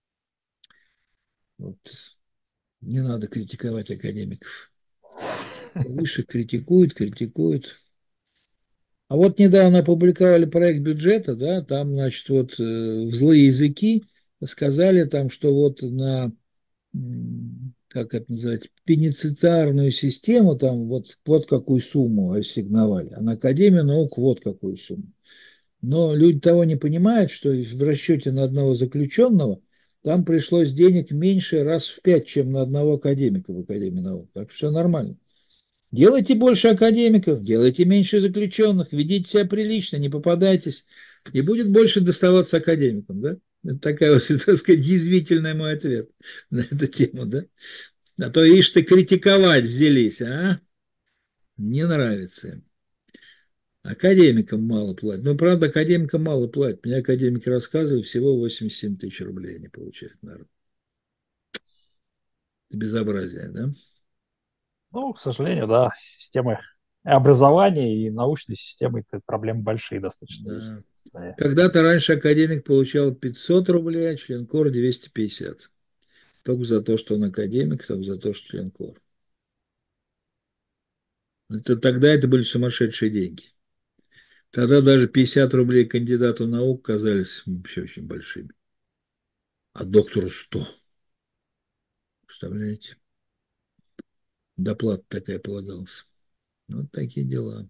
Вот. Не надо критиковать академиков. Выше критикуют, критикуют. А вот недавно опубликовали проект бюджета, да, там, значит, вот э, злые языки сказали там, что вот на, как это называется, пенитенциарную систему там вот, вот какую сумму ассигновали, а на Академию наук вот какую сумму. Но люди того не понимают, что в расчете на одного заключенного там пришлось денег меньше раз в пять, чем на одного академика в Академии наук. Так что все нормально. Делайте больше академиков, делайте меньше заключенных, ведите себя прилично, не попадайтесь, и будет больше доставаться академикам, да? Это такая вот, так сказать, язвительный мой ответ на эту тему, да? А то, ишь ты, критиковать взялись, а? Не нравится им. Академикам мало платят. Ну, правда, академикам мало платят. Мне академики рассказывали, всего восемьдесят семь тысяч рублей они получают, народ. Это безобразие, да? Ну, к сожалению, да, системы образования и научной системы это проблемы большие достаточно Да. есть. Да. Когда-то раньше академик получал пятьсот рублей, а член кор двести пятьдесят. Только за то, что он академик, только за то, что член кор. Это, тогда это были сумасшедшие деньги. Тогда даже пятьдесят рублей кандидату наук казались вообще очень большими. А доктору сто. Представляете? Доплата такая полагалась. Вот такие дела.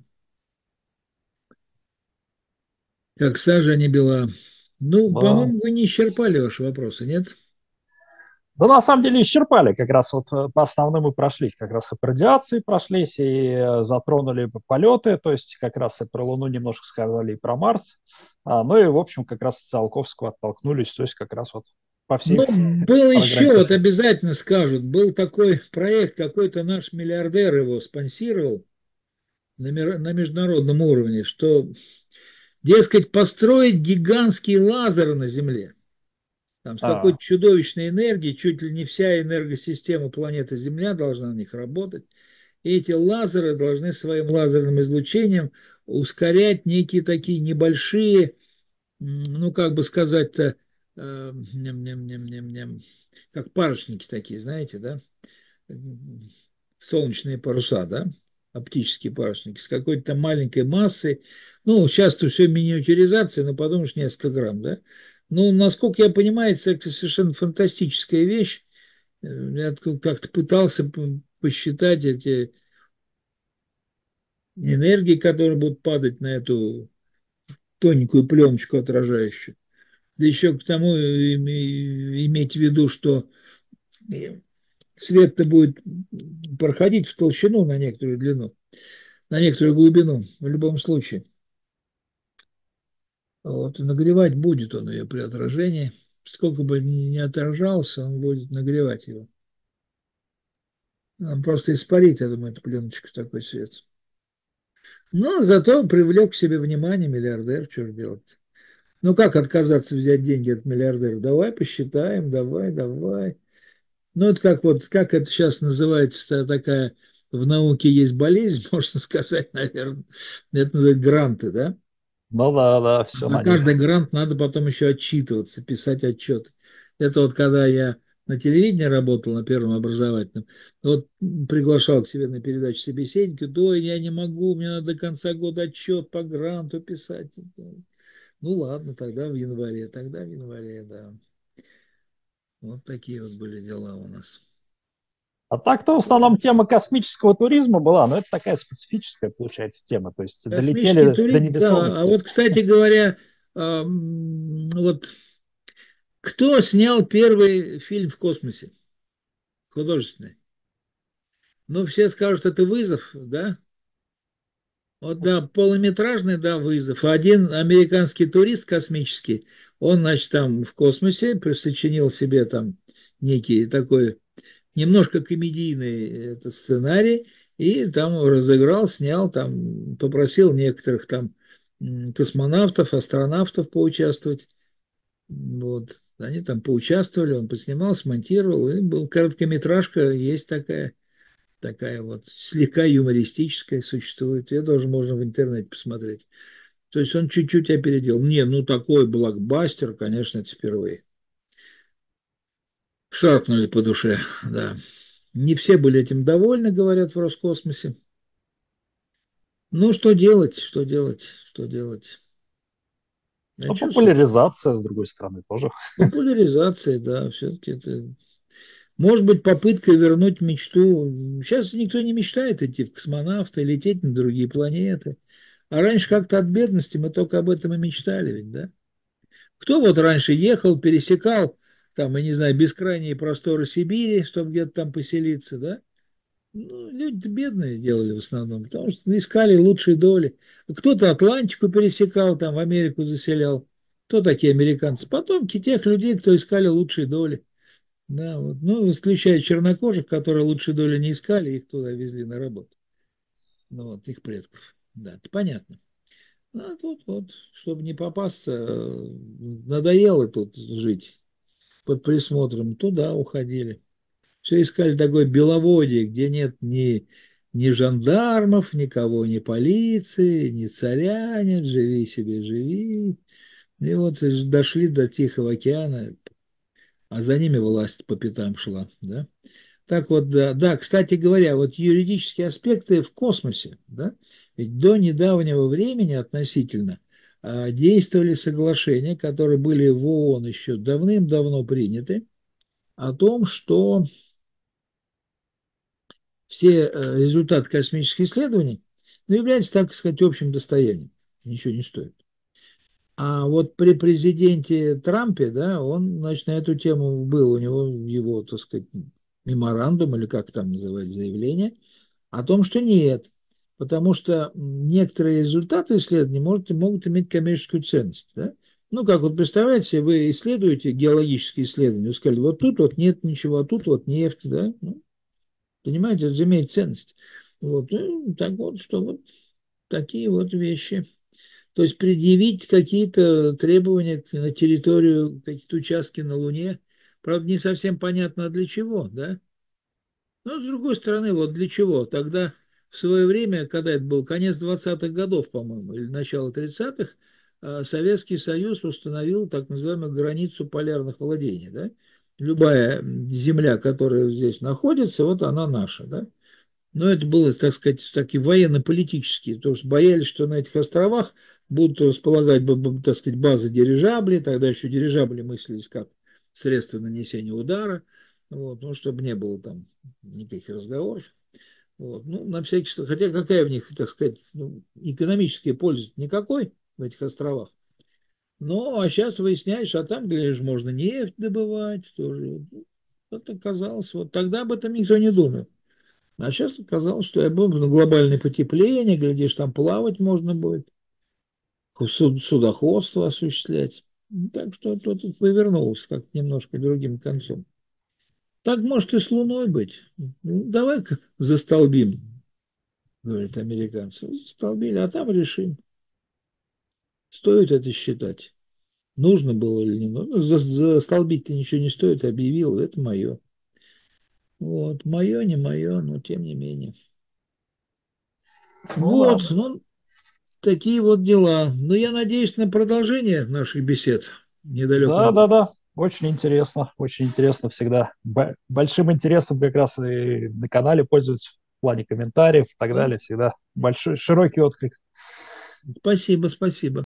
Как сажа, а не бела. Ну, Да. по-моему, вы не исчерпали ваши вопросы, нет? Да, на самом деле исчерпали, как раз вот э, по основным мы прошлись, как раз и по радиации прошлись, и э, затронули полеты, то есть как раз и про Луну немножко сказали, и про Марс, а, ну и, в общем, как раз с Циолковского оттолкнулись, то есть как раз вот по всей Ну, был программе еще, вот прошли. обязательно скажут, был такой проект, какой-то наш миллиардер его спонсировал на, мир, на международном уровне, что, дескать, построить гигантский лазер на Земле. Там с какой-то А, чудовищной энергией, чуть ли не вся энергосистема планеты Земля должна на них работать. И эти лазеры должны своим лазерным излучением ускорять некие такие небольшие, ну, как бы сказать-то, э, ням, ням, ням, ням, ням, как парусники такие, знаете, да? Солнечные паруса, да? Оптические парусники с какой-то там маленькой массой. Ну, сейчас-то все миниатюризация, но подумаешь, несколько грамм, да? Ну, насколько я понимаю, это совершенно фантастическая вещь. Э, Я как-то пытался посчитать эти энергии, которые будут падать на эту тоненькую пленочку отражающую. Да еще к тому иметь в виду, что свет-то будет проходить в толщину на некоторую длину, на некоторую глубину в любом случае. Вот, нагревать будет он ее при отражении. Сколько бы ни отражался, он будет нагревать его. Он просто испарит, я думаю, эту пленочку, такой свет. Но зато привлек к себе внимание миллиардер, что же делать. Ну как отказаться взять деньги от миллиардера? Давай посчитаем, давай, давай. Ну это как вот, как это сейчас называется, такая, в науке есть болезнь, можно сказать, наверное. Это называют гранты, да? Ну да, да, все За на них. каждый грант надо потом еще отчитываться, писать отчет. Это вот когда я на телевидении работал, на Первом образовательном, вот приглашал к себе на передачу собеседника, да, я не могу, мне надо до конца года отчет по гранту писать. Ну ладно, тогда в январе, тогда в январе, да. Вот такие вот были дела у нас. А так-то в основном тема космического туризма была, но это такая специфическая, получается, тема. То есть Космический долетели до туризм, да. А невесомости. вот, кстати говоря, вот кто снял первый фильм в космосе, художественный? Ну, все скажут, это вызов, да? Вот, да, полнометражный, да, вызов. Один американский турист космический, он, значит, там в космосе присочинил себе там некий такой немножко комедийный это сценарий, и там разыграл, снял, там попросил некоторых там космонавтов, астронавтов поучаствовать. Вот. Они там поучаствовали, он поснимал, смонтировал, и был короткометражка, есть такая, такая вот, слегка юмористическая существует. Ее тоже можно в интернете посмотреть. То есть он чуть-чуть опередил. Не, ну такой блокбастер, конечно, это впервые. Шаркнули по душе, да. Не все были этим довольны, говорят в Роскосмосе. Ну, что делать, что делать, что делать? А Но что, собственно? популяризация, с другой стороны, тоже. Популяризация, да, все-таки это... Может быть, попытка вернуть мечту. Сейчас никто не мечтает идти в космонавты, лететь на другие планеты. А раньше как-то от бедности мы только об этом и мечтали, ведь, да? Кто вот раньше ехал, пересекал, там, я не знаю, бескрайние просторы Сибири, чтобы где-то там поселиться, да? Ну, люди бедные делали в основном, потому что искали лучшие доли. Кто-то Атлантику пересекал, там в Америку заселял. Кто такие американцы? Потомки тех людей, кто искали лучшие доли. Да, вот. Ну, исключая чернокожих, которые лучшие доли не искали, их туда везли на работу. Ну, вот, их предков. Да, это понятно. А тут вот, чтобы не попасться, э, надоело тут жить под присмотром, туда уходили. Все искали такое беловодье, где нет ни, ни жандармов, никого, ни полиции, ни царя нет, живи себе, живи. И вот дошли до Тихого океана, а за ними власть по пятам шла, да. Так вот, да, да, кстати говоря, вот юридические аспекты в космосе, да, ведь до недавнего времени относительно а, действовали соглашения, которые были в ООН еще давным-давно приняты, о том, что все э, результаты космических исследований ну, являются, так сказать, общим достоянием. Ничего не стоит. А вот при президенте Трампе, да, он, значит, на эту тему был у него его, так сказать, меморандум, или как там называть, заявление, о том, что нет, потому что некоторые результаты исследований может, могут иметь коммерческую ценность. Да? Ну, как вот представляете, вы исследуете геологические исследования, вы сказали, вот тут вот нет ничего, а тут вот нефть, да, ну, понимаете, это же имеет ценность. Вот, и так вот, что вот такие вот вещи. То есть предъявить какие-то требования на территорию, какие-то участки на Луне, правда, не совсем понятно, а для чего, да? Но, с другой стороны, вот для чего? Тогда в свое время, когда это был конец двадцатых годов, по-моему, или начало тридцатых, а, Советский Союз установил так называемую границу полярных владений. Да? Любая земля, которая здесь находится, вот она наша. Да? Но это было, так сказать, такие военно-политические, потому что боялись, что на этих островах будут располагать, так сказать, базы дирижаблей, тогда еще дирижабли мыслились как средство нанесения удара, вот, ну, чтобы не было там никаких разговоров. Вот, ну, на всякий случай, хотя какая в них, так сказать, ну, экономическая польза никакой в этих островах. Ну, а сейчас выясняешь, а там, глядишь, можно нефть добывать тоже. Это казалось, вот тогда об этом никто не думал. А сейчас оказалось, что я был на глобальное потепление, глядишь, там плавать можно будет, суд- судоходство осуществлять. Так что тут повернулось как немножко другим концом. Так может и с Луной быть. Ну, давай-ка застолбим, говорят американцы. Застолбили, а там решим, стоит это считать. Нужно было или не нужно. Ну, За- Застолбить-то ничего не стоит, объявил, это мое. Вот, мое, не мое, но тем не менее. Ну да, Вот, ну, такие вот дела. Но я надеюсь на продолжение наших бесед в да, недалеком. да, да. Очень интересно, очень интересно всегда. Б- большим интересом как раз и на канале пользуются в плане комментариев и так Ну, далее. Всегда большой, широкий отклик. спасибо, спасибо.